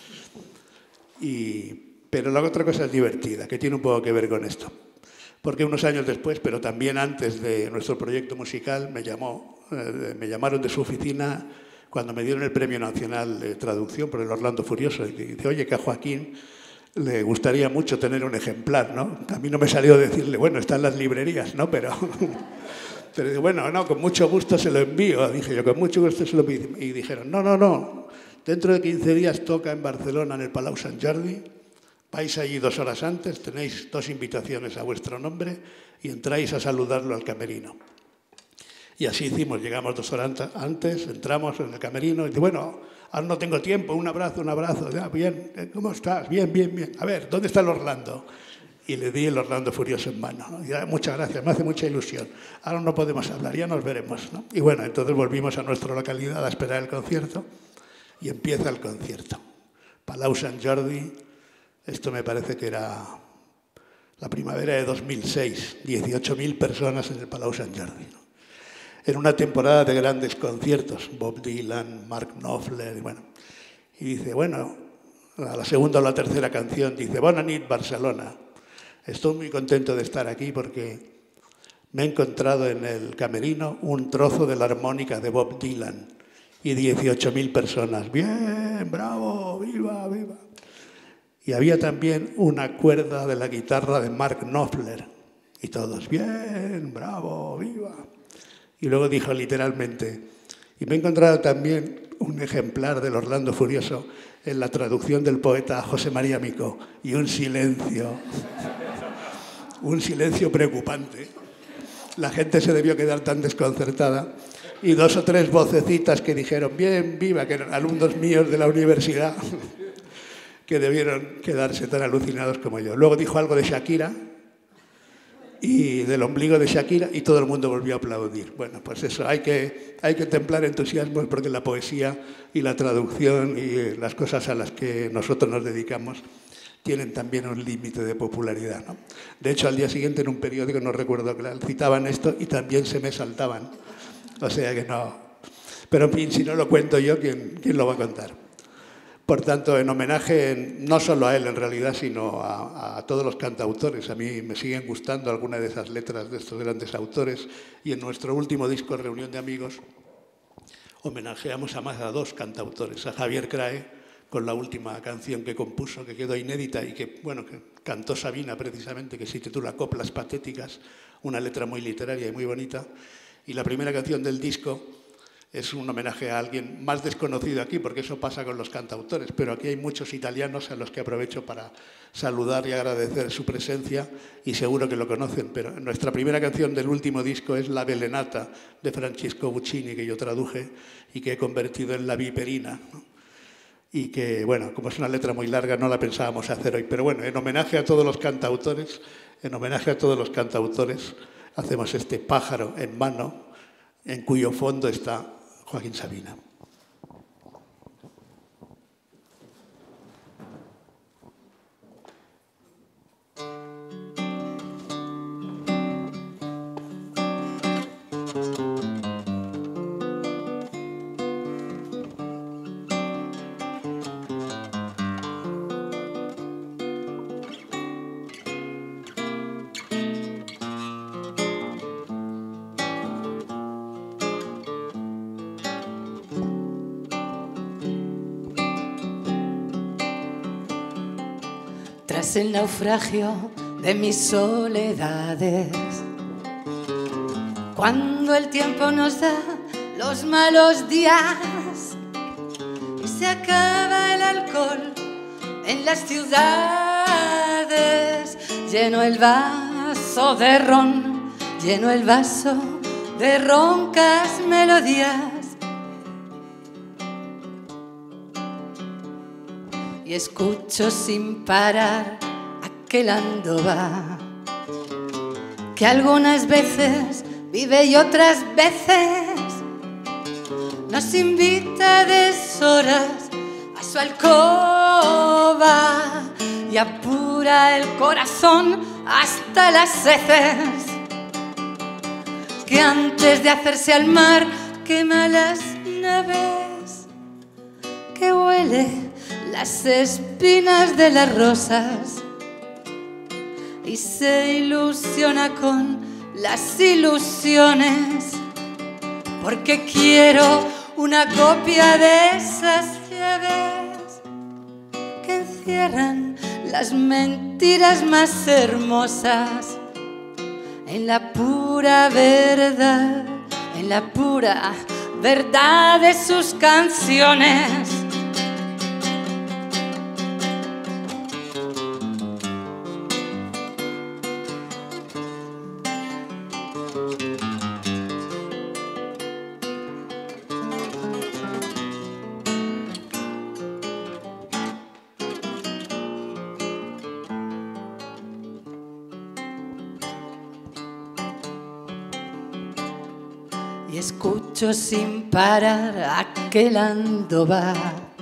Pero la otra cosa es divertida, que tiene un poco que ver con esto. Porque unos años después, pero también antes de nuestro proyecto musical, me llamaron de su oficina cuando me dieron el Premio Nacional de Traducción por el Orlando Furioso. Y dice, oye, que a Joaquín le gustaría mucho tener un ejemplar, ¿no? A mí no me salió decirle, bueno, está en las librerías, ¿no? Pero dice, bueno, no, con mucho gusto se lo envío. Dije yo, con mucho gusto se lo envío. Y dijeron, no, dentro de 15 días toca en Barcelona, en el Palau Sant Jordi. Vais allí 2 horas antes, tenéis 2 invitaciones a vuestro nombre y entráis a saludarlo al camerino. Y así hicimos, llegamos 2 horas antes, entramos en el camerino y dice, bueno, ahora no tengo tiempo, un abrazo, ya, bien, ¿cómo estás? Bien. A ver, ¿dónde está el Orlando? Y le di el Orlando Furioso en mano, ¿no? Y ya, muchas gracias, me hace mucha ilusión. Ahora no podemos hablar, ya nos veremos, ¿no? Y bueno, entonces volvimos a nuestra localidad a esperar el concierto y empieza el concierto. Palau Sant Jordi. Esto me parece que era la primavera de 2006, 18.000 personas en el Palau Sant Jordi, ¿no? en una temporada de grandes conciertos, Bob Dylan, Mark Knopfler, y dice, bueno, a la segunda o la tercera canción dice, Bona nit, Barcelona. Estoy muy contento de estar aquí porque me he encontrado en el camerino un trozo de la armónica de Bob Dylan y 18.000 personas. Bien, bravo, viva, viva. Y había también una cuerda de la guitarra de Mark Knopfler y todos, bien, bravo, viva. Y luego dijo literalmente, y me he encontrado también un ejemplar del Orlando Furioso en la traducción del poeta José María Micó, y un silencio preocupante. La gente se debió quedar tan desconcertada y 2 o 3 vocecitas que dijeron, bien, viva, que eran alumnos míos de la universidad, que debieron quedarse tan alucinados como yo. Luego dijo algo de Shakira y del ombligo de Shakira y todo el mundo volvió a aplaudir. Bueno, pues eso, hay que templar entusiasmos porque la poesía y la traducción y las cosas a las que nosotros nos dedicamos tienen también un límite de popularidad, ¿no? De hecho, al día siguiente en un periódico, no recuerdo claro, citaban esto y también se me saltaban. O sea que no. Pero en fin, si no lo cuento yo, ¿quién lo va a contar? Por tanto, en homenaje no solo a él en realidad, sino a todos los cantautores. A mí me siguen gustando algunas de esas letras de estos grandes autores y en nuestro último disco, Reunión de Amigos, homenajeamos a más a 2 cantautores, a Javier Crae, con la última canción que compuso, que quedó inédita y que cantó Sabina precisamente, que se titula Coplas Patéticas, una letra muy literaria y muy bonita. Y la primera canción del disco es un homenaje a alguien más desconocido aquí, porque eso pasa con los cantautores, pero aquí hay muchos italianos a los que aprovecho para saludar y agradecer su presencia, y seguro que lo conocen, pero nuestra primera canción del último disco es La Belenata, de Francisco Buccini, que yo traduje y que he convertido en La Viperina, ¿no? Y que, bueno, como es una letra muy larga, no la pensábamos hacer hoy, pero bueno, en homenaje a todos los cantautores, hacemos este Pájaro en mano, en cuyo fondo está Joaquín Sabina. Tras el naufragio de mis soledades, cuando el tiempo nos da los malos días y se acaba el alcohol en las ciudades, lleno el vaso de ron, lleno el vaso de roncas melodías y escucho sin parar aquel Andoba que algunas veces vive y otras veces nos invita a deshoras a su alcoba y apura el corazón hasta las heces, que antes de hacerse al mar quema las naves, que huele las espinas de las rosas y se ilusiona con las ilusiones, porque quiero una copia de esas llaves que encierran las mentiras más hermosas en la pura verdad, en la pura verdad de sus canciones. Y escucho sin parar aquel Andoba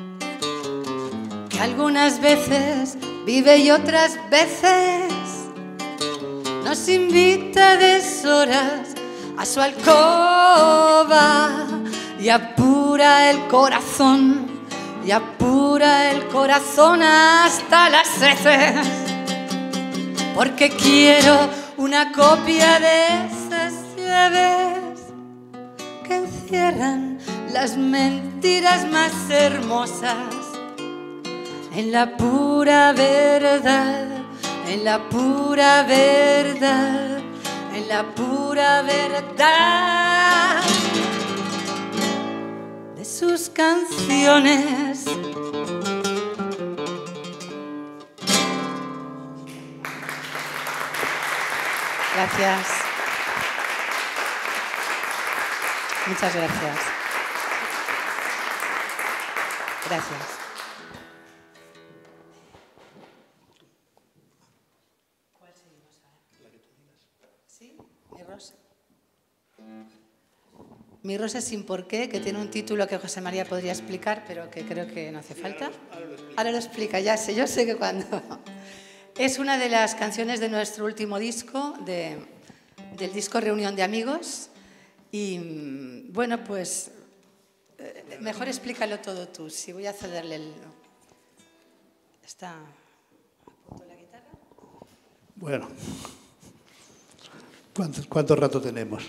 que algunas veces vive y otras veces nos invita a deshoras a su alcoba y apura el corazón, y apura el corazón hasta las heces, porque quiero una copia de esas llaves que encierran las mentiras más hermosas en la pura verdad, en la pura verdad, en la pura verdad de sus canciones. Gracias. Muchas gracias. Gracias. ¿Cuál seguimos ahora? La que tú digas. ¿Sí? Mi rosa. Mi rosa sin por qué, que tiene un título que José María podría explicar, pero que creo que no hace falta. Ahora lo explica, ya sé, yo sé que cuando... Es una de las canciones de nuestro último disco, del disco Reunión de Amigos. Y bueno, pues mejor explícalo todo tú. Si voy a cederle el... ¿Está a punto la guitarra? Bueno, ¿cuánto rato tenemos?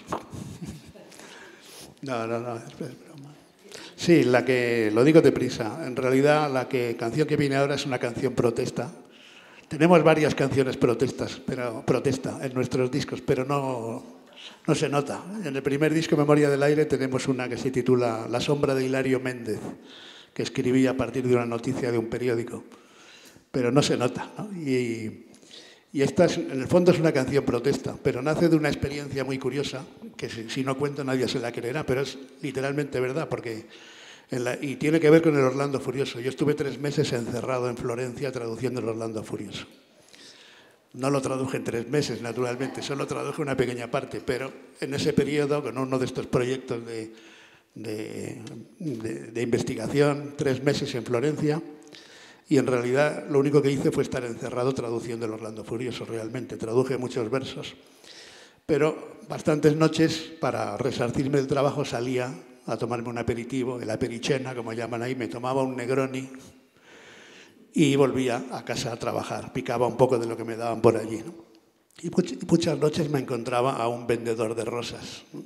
No, es broma. Sí, lo digo deprisa. En realidad, la canción que viene ahora es una canción protesta. Tenemos varias canciones protesta en nuestros discos, pero no se nota. En el primer disco, Memoria del Aire, tenemos una que se titula La sombra de Hilario Méndez, que escribí a partir de una noticia de un periódico, pero no se nota, ¿no? Y esta, en el fondo, es una canción protesta, pero nace de una experiencia muy curiosa, que si no cuento nadie se la creerá, pero es literalmente verdad, porque... y tiene que ver con el Orlando Furioso. Yo estuve 3 meses encerrado en Florencia traduciendo el Orlando Furioso. No lo traduje en 3 meses, naturalmente, solo traduje una pequeña parte, pero en ese periodo, con uno de estos proyectos de investigación, 3 meses en Florencia, y en realidad lo único que hice fue estar encerrado traduciendo el Orlando Furioso, realmente. Traduje muchos versos, pero bastantes noches, para resarcirme del trabajo, salía a tomarme un aperitivo, el apericena, como llaman ahí, me tomaba un Negroni y volvía a casa a trabajar. Picaba un poco de lo que me daban por allí, ¿no? Y muchas noches me encontraba a un vendedor de rosas, ¿no?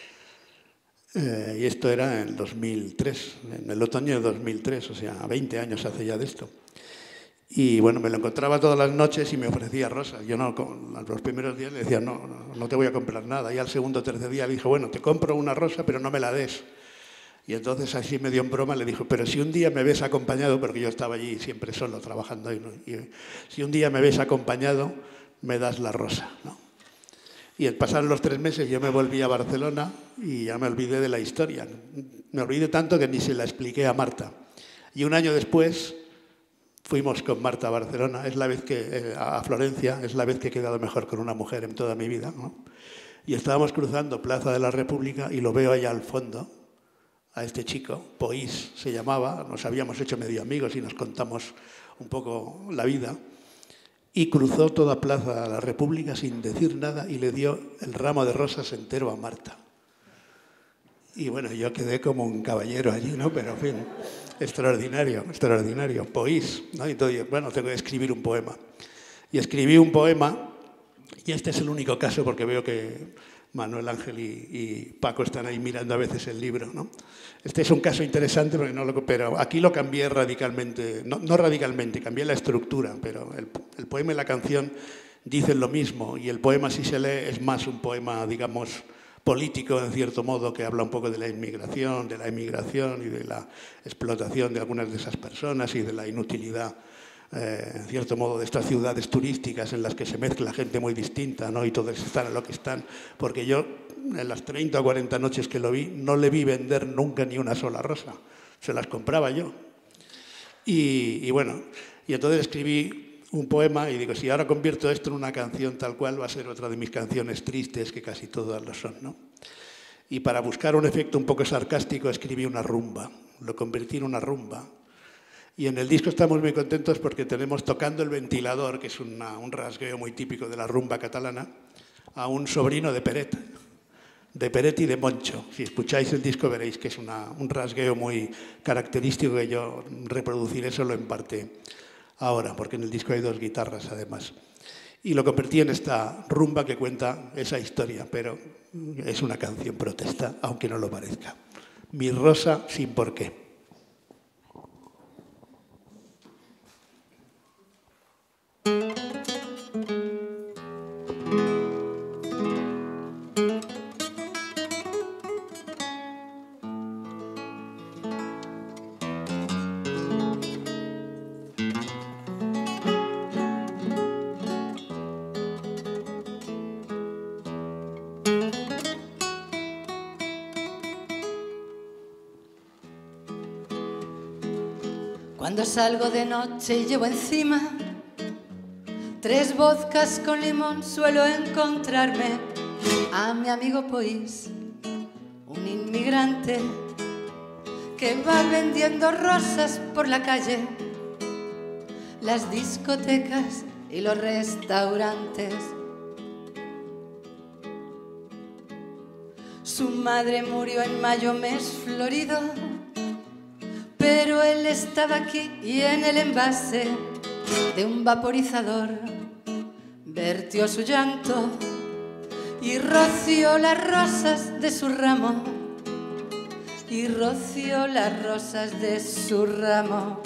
Y esto era en el 2003, en el otoño de 2003, o sea, 20 años hace ya de esto. Y bueno, me lo encontraba todas las noches y me ofrecía rosas. Yo los primeros días le decía, no te voy a comprar nada. Y al segundo o tercer día le dije, bueno, te compro una rosa, pero no me la des. Y entonces así medio en broma le dijo, pero si un día me ves acompañado, porque yo estaba allí siempre solo trabajando, y si un día me ves acompañado, me das la rosa, ¿no? Y pasaron los 3 meses, yo me volví a Barcelona y ya me olvidé de la historia. Me olvidé tanto que ni se la expliqué a Marta. Y un año después... fuimos con Marta a Barcelona, a Florencia, es la vez que he quedado mejor con una mujer en toda mi vida, ¿no? Y estábamos cruzando Plaza de la República y lo veo allá al fondo, a este chico, Poís se llamaba, nos habíamos hecho medio amigos y nos contamos un poco la vida, y cruzó toda Plaza de la República sin decir nada y le dio el ramo de rosas entero a Marta. Y bueno, yo quedé como un caballero allí, ¿no? Pero en fin, extraordinario, extraordinario. Poís, ¿no? Entonces, bueno, tengo que escribir un poema. Y escribí un poema, y este es el único caso porque veo que Manuel Ángel y Paco están ahí mirando a veces el libro, ¿no? Este es un caso interesante, pero aquí lo cambié radicalmente, no radicalmente, cambié la estructura, pero el poema y la canción dicen lo mismo, y el poema, si se lee, es más un poema, digamos, político, en cierto modo, que habla un poco de la inmigración y de la explotación de algunas de esas personas y de la inutilidad, en cierto modo, de estas ciudades turísticas en las que se mezcla gente muy distinta, ¿no? Y todos están en lo que están. Porque yo, en las 30 o 40 noches que lo vi, no le vi vender nunca ni una sola rosa. Se las compraba yo. Y bueno, y entonces escribí un poema y digo, si ahora convierto esto en una canción tal cual, va a ser otra de mis canciones tristes, que casi todas lo son, ¿no? Y para buscar un efecto un poco sarcástico escribí una rumba, lo convertí en una rumba. Y en el disco estamos muy contentos porque tenemos tocando el ventilador, que es un rasgueo muy típico de la rumba catalana, a un sobrino de Peret, de Peretti y de Moncho. Si escucháis el disco veréis que es un rasgueo muy característico que yo reproduciré solo en parte ahora, porque en el disco hay 2 guitarras además. Y lo convertí en esta rumba que cuenta esa historia, pero es una canción protesta, aunque no lo parezca. Mi rosa sin por qué. Cuando salgo de noche y llevo encima 3 vodkas con limón, suelo encontrarme a mi amigo Poís, un inmigrante que va vendiendo rosas por la calle, las discotecas y los restaurantes. Su madre murió en mayo, mes florido, pero él estaba aquí y en el envase de un vaporizador vertió su llanto y roció las rosas de su ramo, y roció las rosas de su ramo.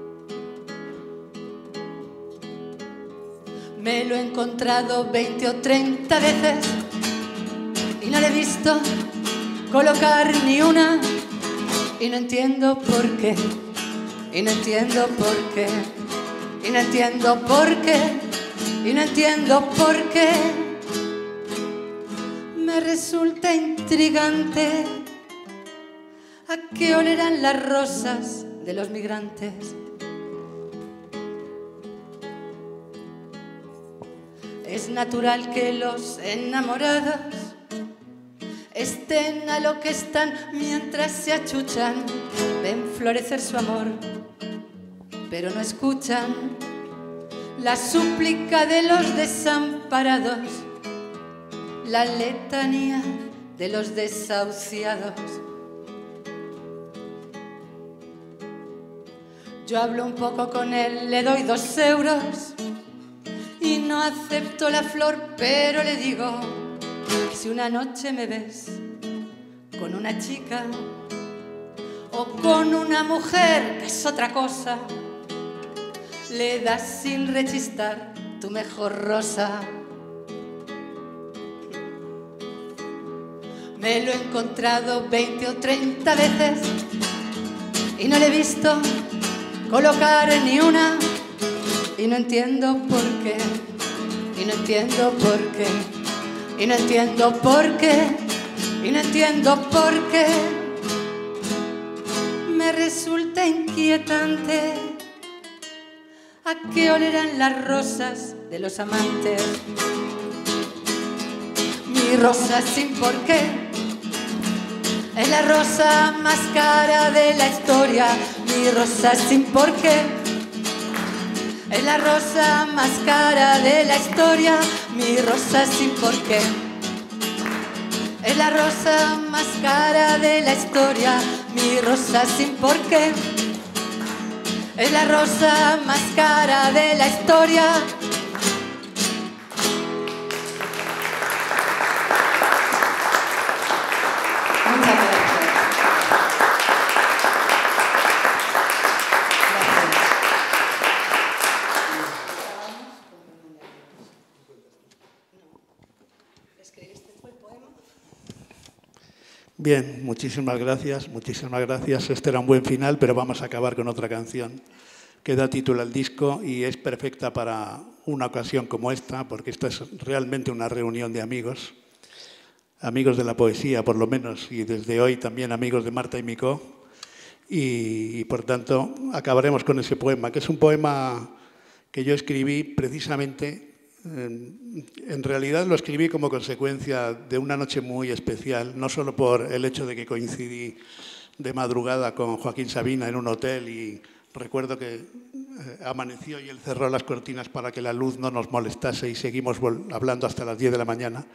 Me lo he encontrado 20 o 30 veces y no le he visto colocar ni una. Y no entiendo por qué, y no entiendo por qué, y no entiendo por qué, y no entiendo por qué. Me resulta intrigante a qué olerán las rosas de los migrantes. Es natural que los enamorados estén a lo que están mientras se achuchan, ven florecer su amor, pero no escuchan la súplica de los desamparados, la letanía de los desahuciados. Yo hablo un poco con él, le doy 2 euros y no acepto la flor, pero le digo: si una noche me ves con una chica o con una mujer, que es otra cosa, le das sin rechistar tu mejor rosa. Me lo he encontrado 20 o 30 veces y no le he visto colocar ni una, y no entiendo por qué, y no entiendo por qué. Y no entiendo por qué, y no entiendo por qué. Me resulta inquietante a qué olerán las rosas de los amantes. Mi rosa sin por qué es la rosa más cara de la historia. Mi rosa sin por qué es la rosa más cara de la historia. Mi rosa sin por qué es la rosa más cara de la historia. Mi rosa sin por qué es la rosa más cara de la historia. Muchas gracias. Bien, muchísimas gracias, muchísimas gracias. Este era un buen final, pero vamos a acabar con otra canción que da título al disco y es perfecta para una ocasión como esta, porque esta es realmente una reunión de amigos, amigos de la poesía por lo menos, y desde hoy también amigos de Marta y Micó, y por tanto acabaremos con ese poema, que es un poema que yo escribí precisamente. En realidad lo escribí como consecuencia de una noche muy especial, no solo por el hecho de que coincidí de madrugada con Joaquín Sabina en un hotel y recuerdo que amaneció y él cerró las cortinas para que la luz no nos molestase y seguimos hablando hasta las 10 de la mañana,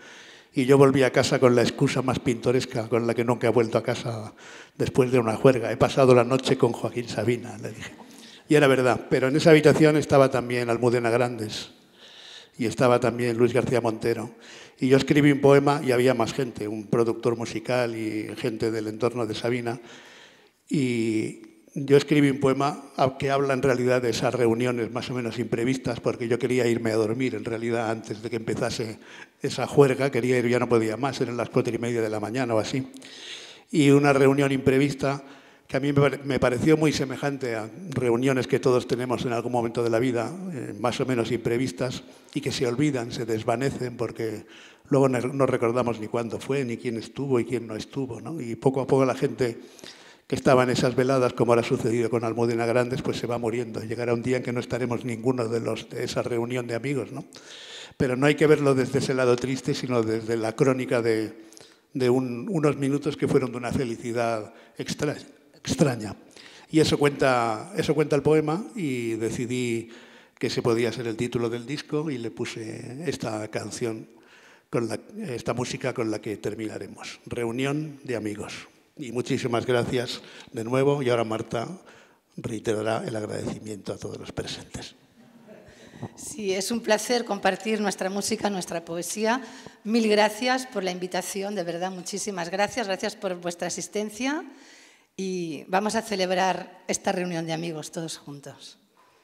Y yo volví a casa con la excusa más pintoresca con la que nunca he vuelto a casa después de una juerga. He pasado la noche con Joaquín Sabina, le dije. Y era verdad, pero en esa habitación estaba también Almudena Grandes y estaba también Luis García Montero. Y yo escribí un poema y había más gente, un productor musical y gente del entorno de Sabina. Y yo escribí un poema que habla en realidad de esas reuniones más o menos imprevistas, porque yo quería irme a dormir en realidad antes de que empezase esa juerga, quería ir, ya no podía más, eran las 4:30 de la mañana o así. Y una reunión imprevista que a mí me pareció muy semejante a reuniones que todos tenemos en algún momento de la vida, más o menos imprevistas, y que se olvidan, se desvanecen, porque luego no recordamos ni cuándo fue, ni quién estuvo y quién no estuvo, ¿no? Y poco a poco la gente que estaba en esas veladas, como ahora ha sucedido con Almudena Grandes, pues se va muriendo. Llegará un día en que no estaremos ninguno de esa reunión de amigos, ¿no? Pero no hay que verlo desde ese lado triste, sino desde la crónica de unos minutos que fueron de una felicidad extraña. Y eso cuenta el poema, y decidí que ese podía ser el título del disco y le puse esta canción, esta música con la que terminaremos. Reunión de amigos. Y muchísimas gracias de nuevo, y ahora Marta reiterará el agradecimiento a todos los presentes. Sí, es un placer compartir nuestra música, nuestra poesía. Mil gracias por la invitación, de verdad, muchísimas gracias. Gracias por vuestra asistencia y vamos a celebrar esta reunión de amigos todos juntos.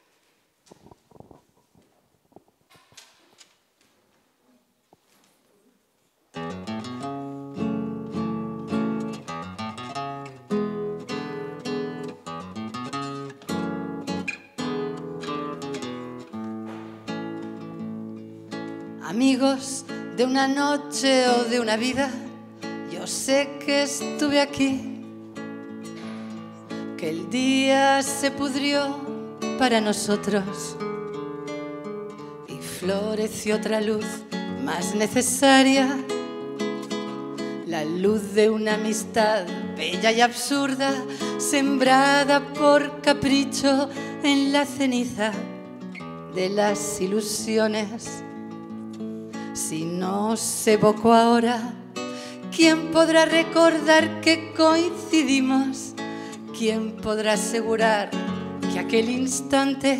Amigos de una noche o de una vida, yo sé que estuve aquí, que el día se pudrió para nosotros y floreció otra luz más necesaria, la luz de una amistad bella y absurda, sembrada por capricho en la ceniza de las ilusiones. Si no se evocó ahora, ¿quién podrá recordar que coincidimos? ¿Quién podrá asegurar que aquel instante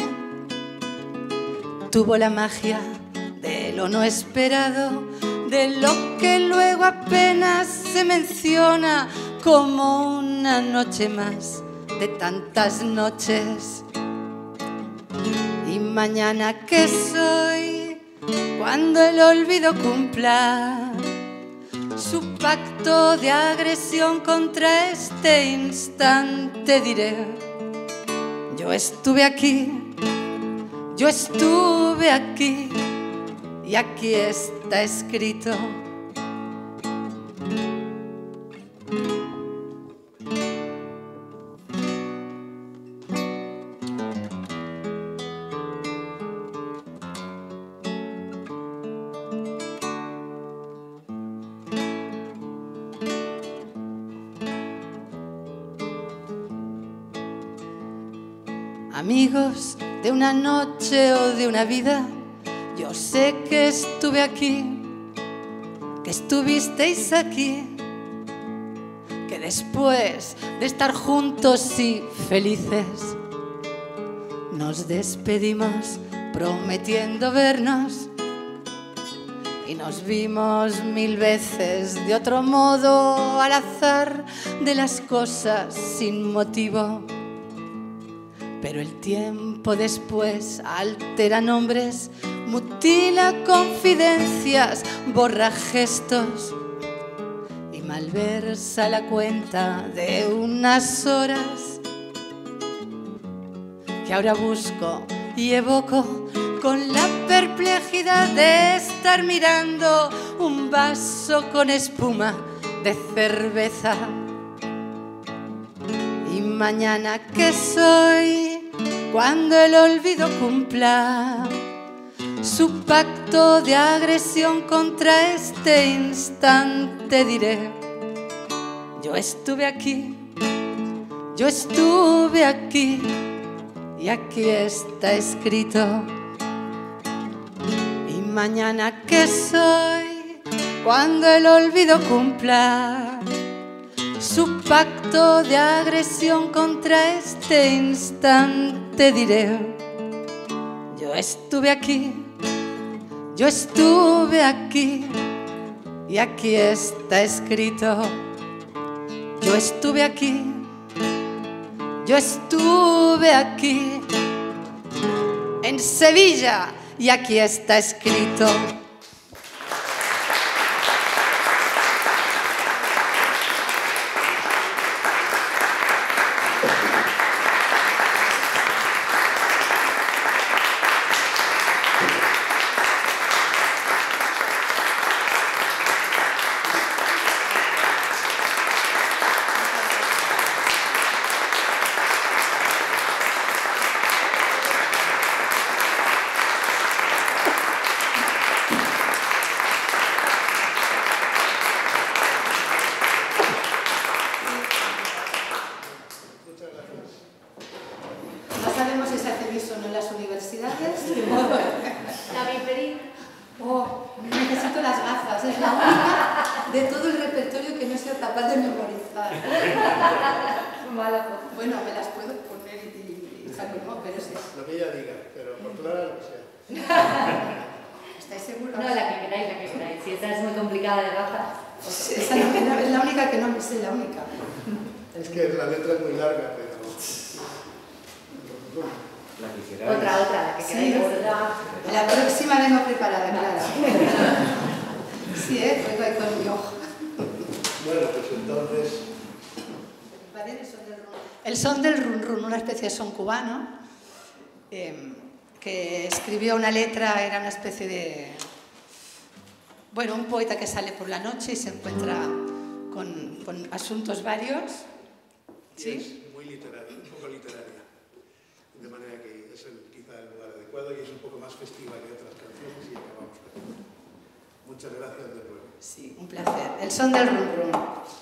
tuvo la magia de lo no esperado, de lo que luego apenas se menciona como una noche más de tantas noches? Y mañana, ¿qué soy? Cuando el olvido cumpla su pacto de agresión contra este instante, diré: yo estuve aquí, y aquí está escrito. Amigos de una noche o de una vida, yo sé que estuve aquí, que estuvisteis aquí, que después de estar juntos y felices, nos despedimos prometiendo vernos y nos vimos 1000 veces de otro modo, al azar de las cosas sin motivo. Pero el tiempo después altera nombres, mutila confidencias, borra gestos y malversa la cuenta de unas horas que ahora busco y evoco con la perplejidad de estar mirando un vaso con espuma de cerveza. Y mañana, ¿qué soy? Cuando el olvido cumpla su pacto de agresión contra este instante, diré: yo estuve aquí, y aquí está escrito. Y mañana, ¿qué soy? cuando el olvido cumpla su pacto de agresión contra este instante, diré: yo estuve aquí, yo estuve aquí, y aquí está escrito. Yo estuve aquí, yo estuve aquí, en Sevilla, y aquí está escrito. La próxima vengo preparada, claro. Sí, vengo ahí con mi ojo. Bueno, pues entonces... El son del run run, una especie de son cubano, que escribió una letra, era una especie de... Bueno, un poeta que sale por la noche y se encuentra con asuntos varios. ¿Sí? Es muy literaria, un poco literaria. De manera que es quizá el lugar adecuado y es un poco más festiva que otras canciones y acabamos con esto. Muchas gracias de nuevo. Sí, un placer. El son del run run.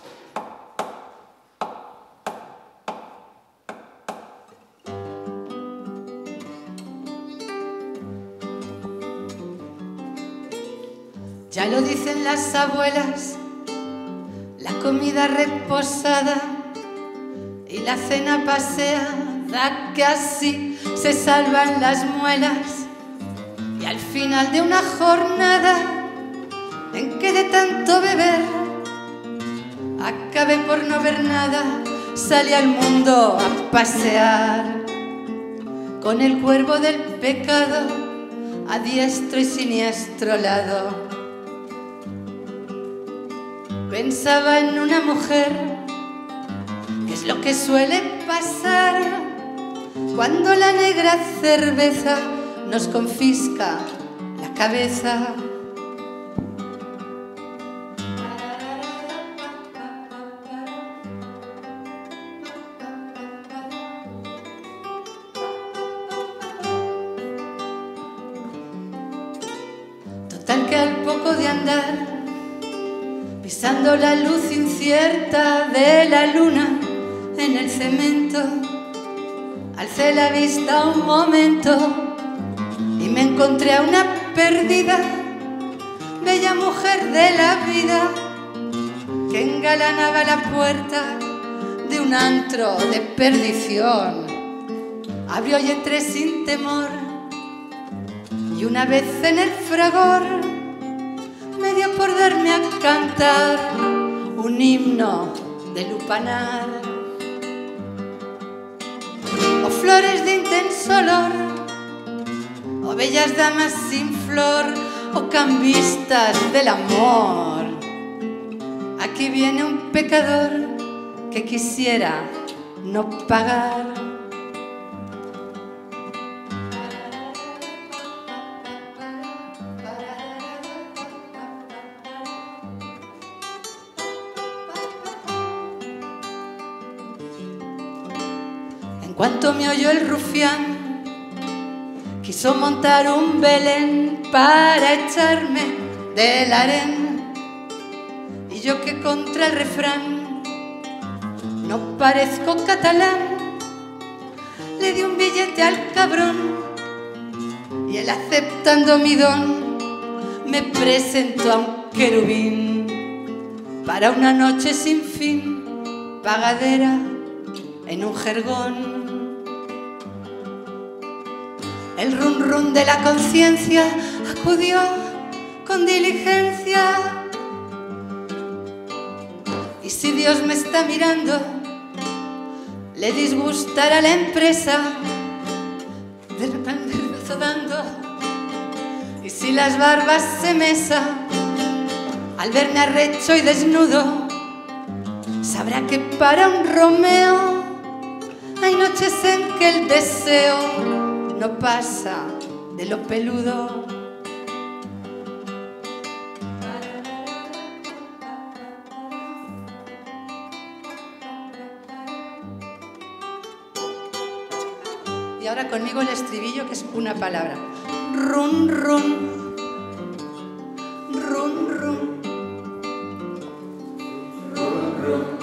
Ya lo dicen las abuelas, la comida reposada y la cena paseada, que así se salvan las muelas. Y al final de una jornada en que de tanto beber acabé por no ver nada, salí al mundo a pasear con el cuervo del pecado a diestro y siniestro lado. Pensaba en una mujer, que es lo que suele pasar cuando la negra cerveza nos confisca la cabeza. Total que al poco de andar, pisando la luz incierta de la luna en el cemento, alcé la vista un momento y me encontré a una perdida, bella mujer de la vida, que engalanaba la puerta de un antro de perdición. Abrió y entré sin temor, y una vez en el fragor me dio por darme a cantar un himno de lupanar, o flores de intenso olor, o bellas damas sin flor, o cambistas del amor. Aquí viene un pecador que quisiera no pagar. En cuanto me oyó el rufián, quiso montar un Belén para echarme del harén. Y yo que contra el refrán no parezco catalán, le di un billete al cabrón y él, aceptando mi don, me presentó a un querubín para una noche sin fin, pagadera en un jergón. El run run de la conciencia acudió con diligencia. Y si Dios me está mirando, le disgustará la empresa del brazo dando. Y si las barbas se mesan al verme arrecho y desnudo, sabrá que para un Romeo hay noches en que el deseo no pasa de lo peludo. Y ahora conmigo el estribillo, que es una palabra. Run, run, run, run, run, run.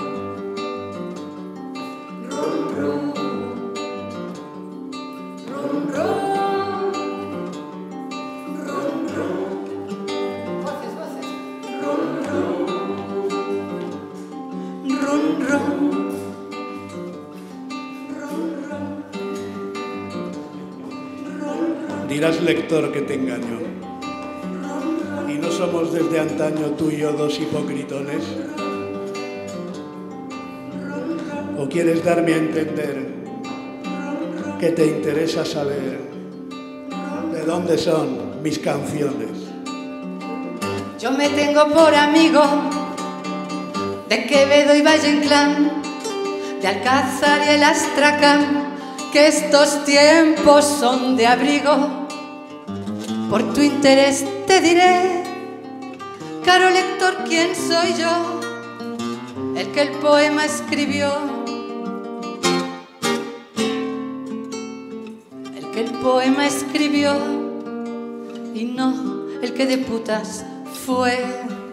Dirás, lector, que te engaño. ¿Y no somos desde antaño tú y yo dos hipocritones? ¿O quieres darme a entender que te interesa saber de dónde son mis canciones? Yo me tengo por amigo de Quevedo y Valle Inclán, de Alcázar y el Astracán, que estos tiempos son de abrigo. Por tu interés te diré, caro lector, quién soy yo, el que el poema escribió, el que el poema escribió, y no el que de putas fue.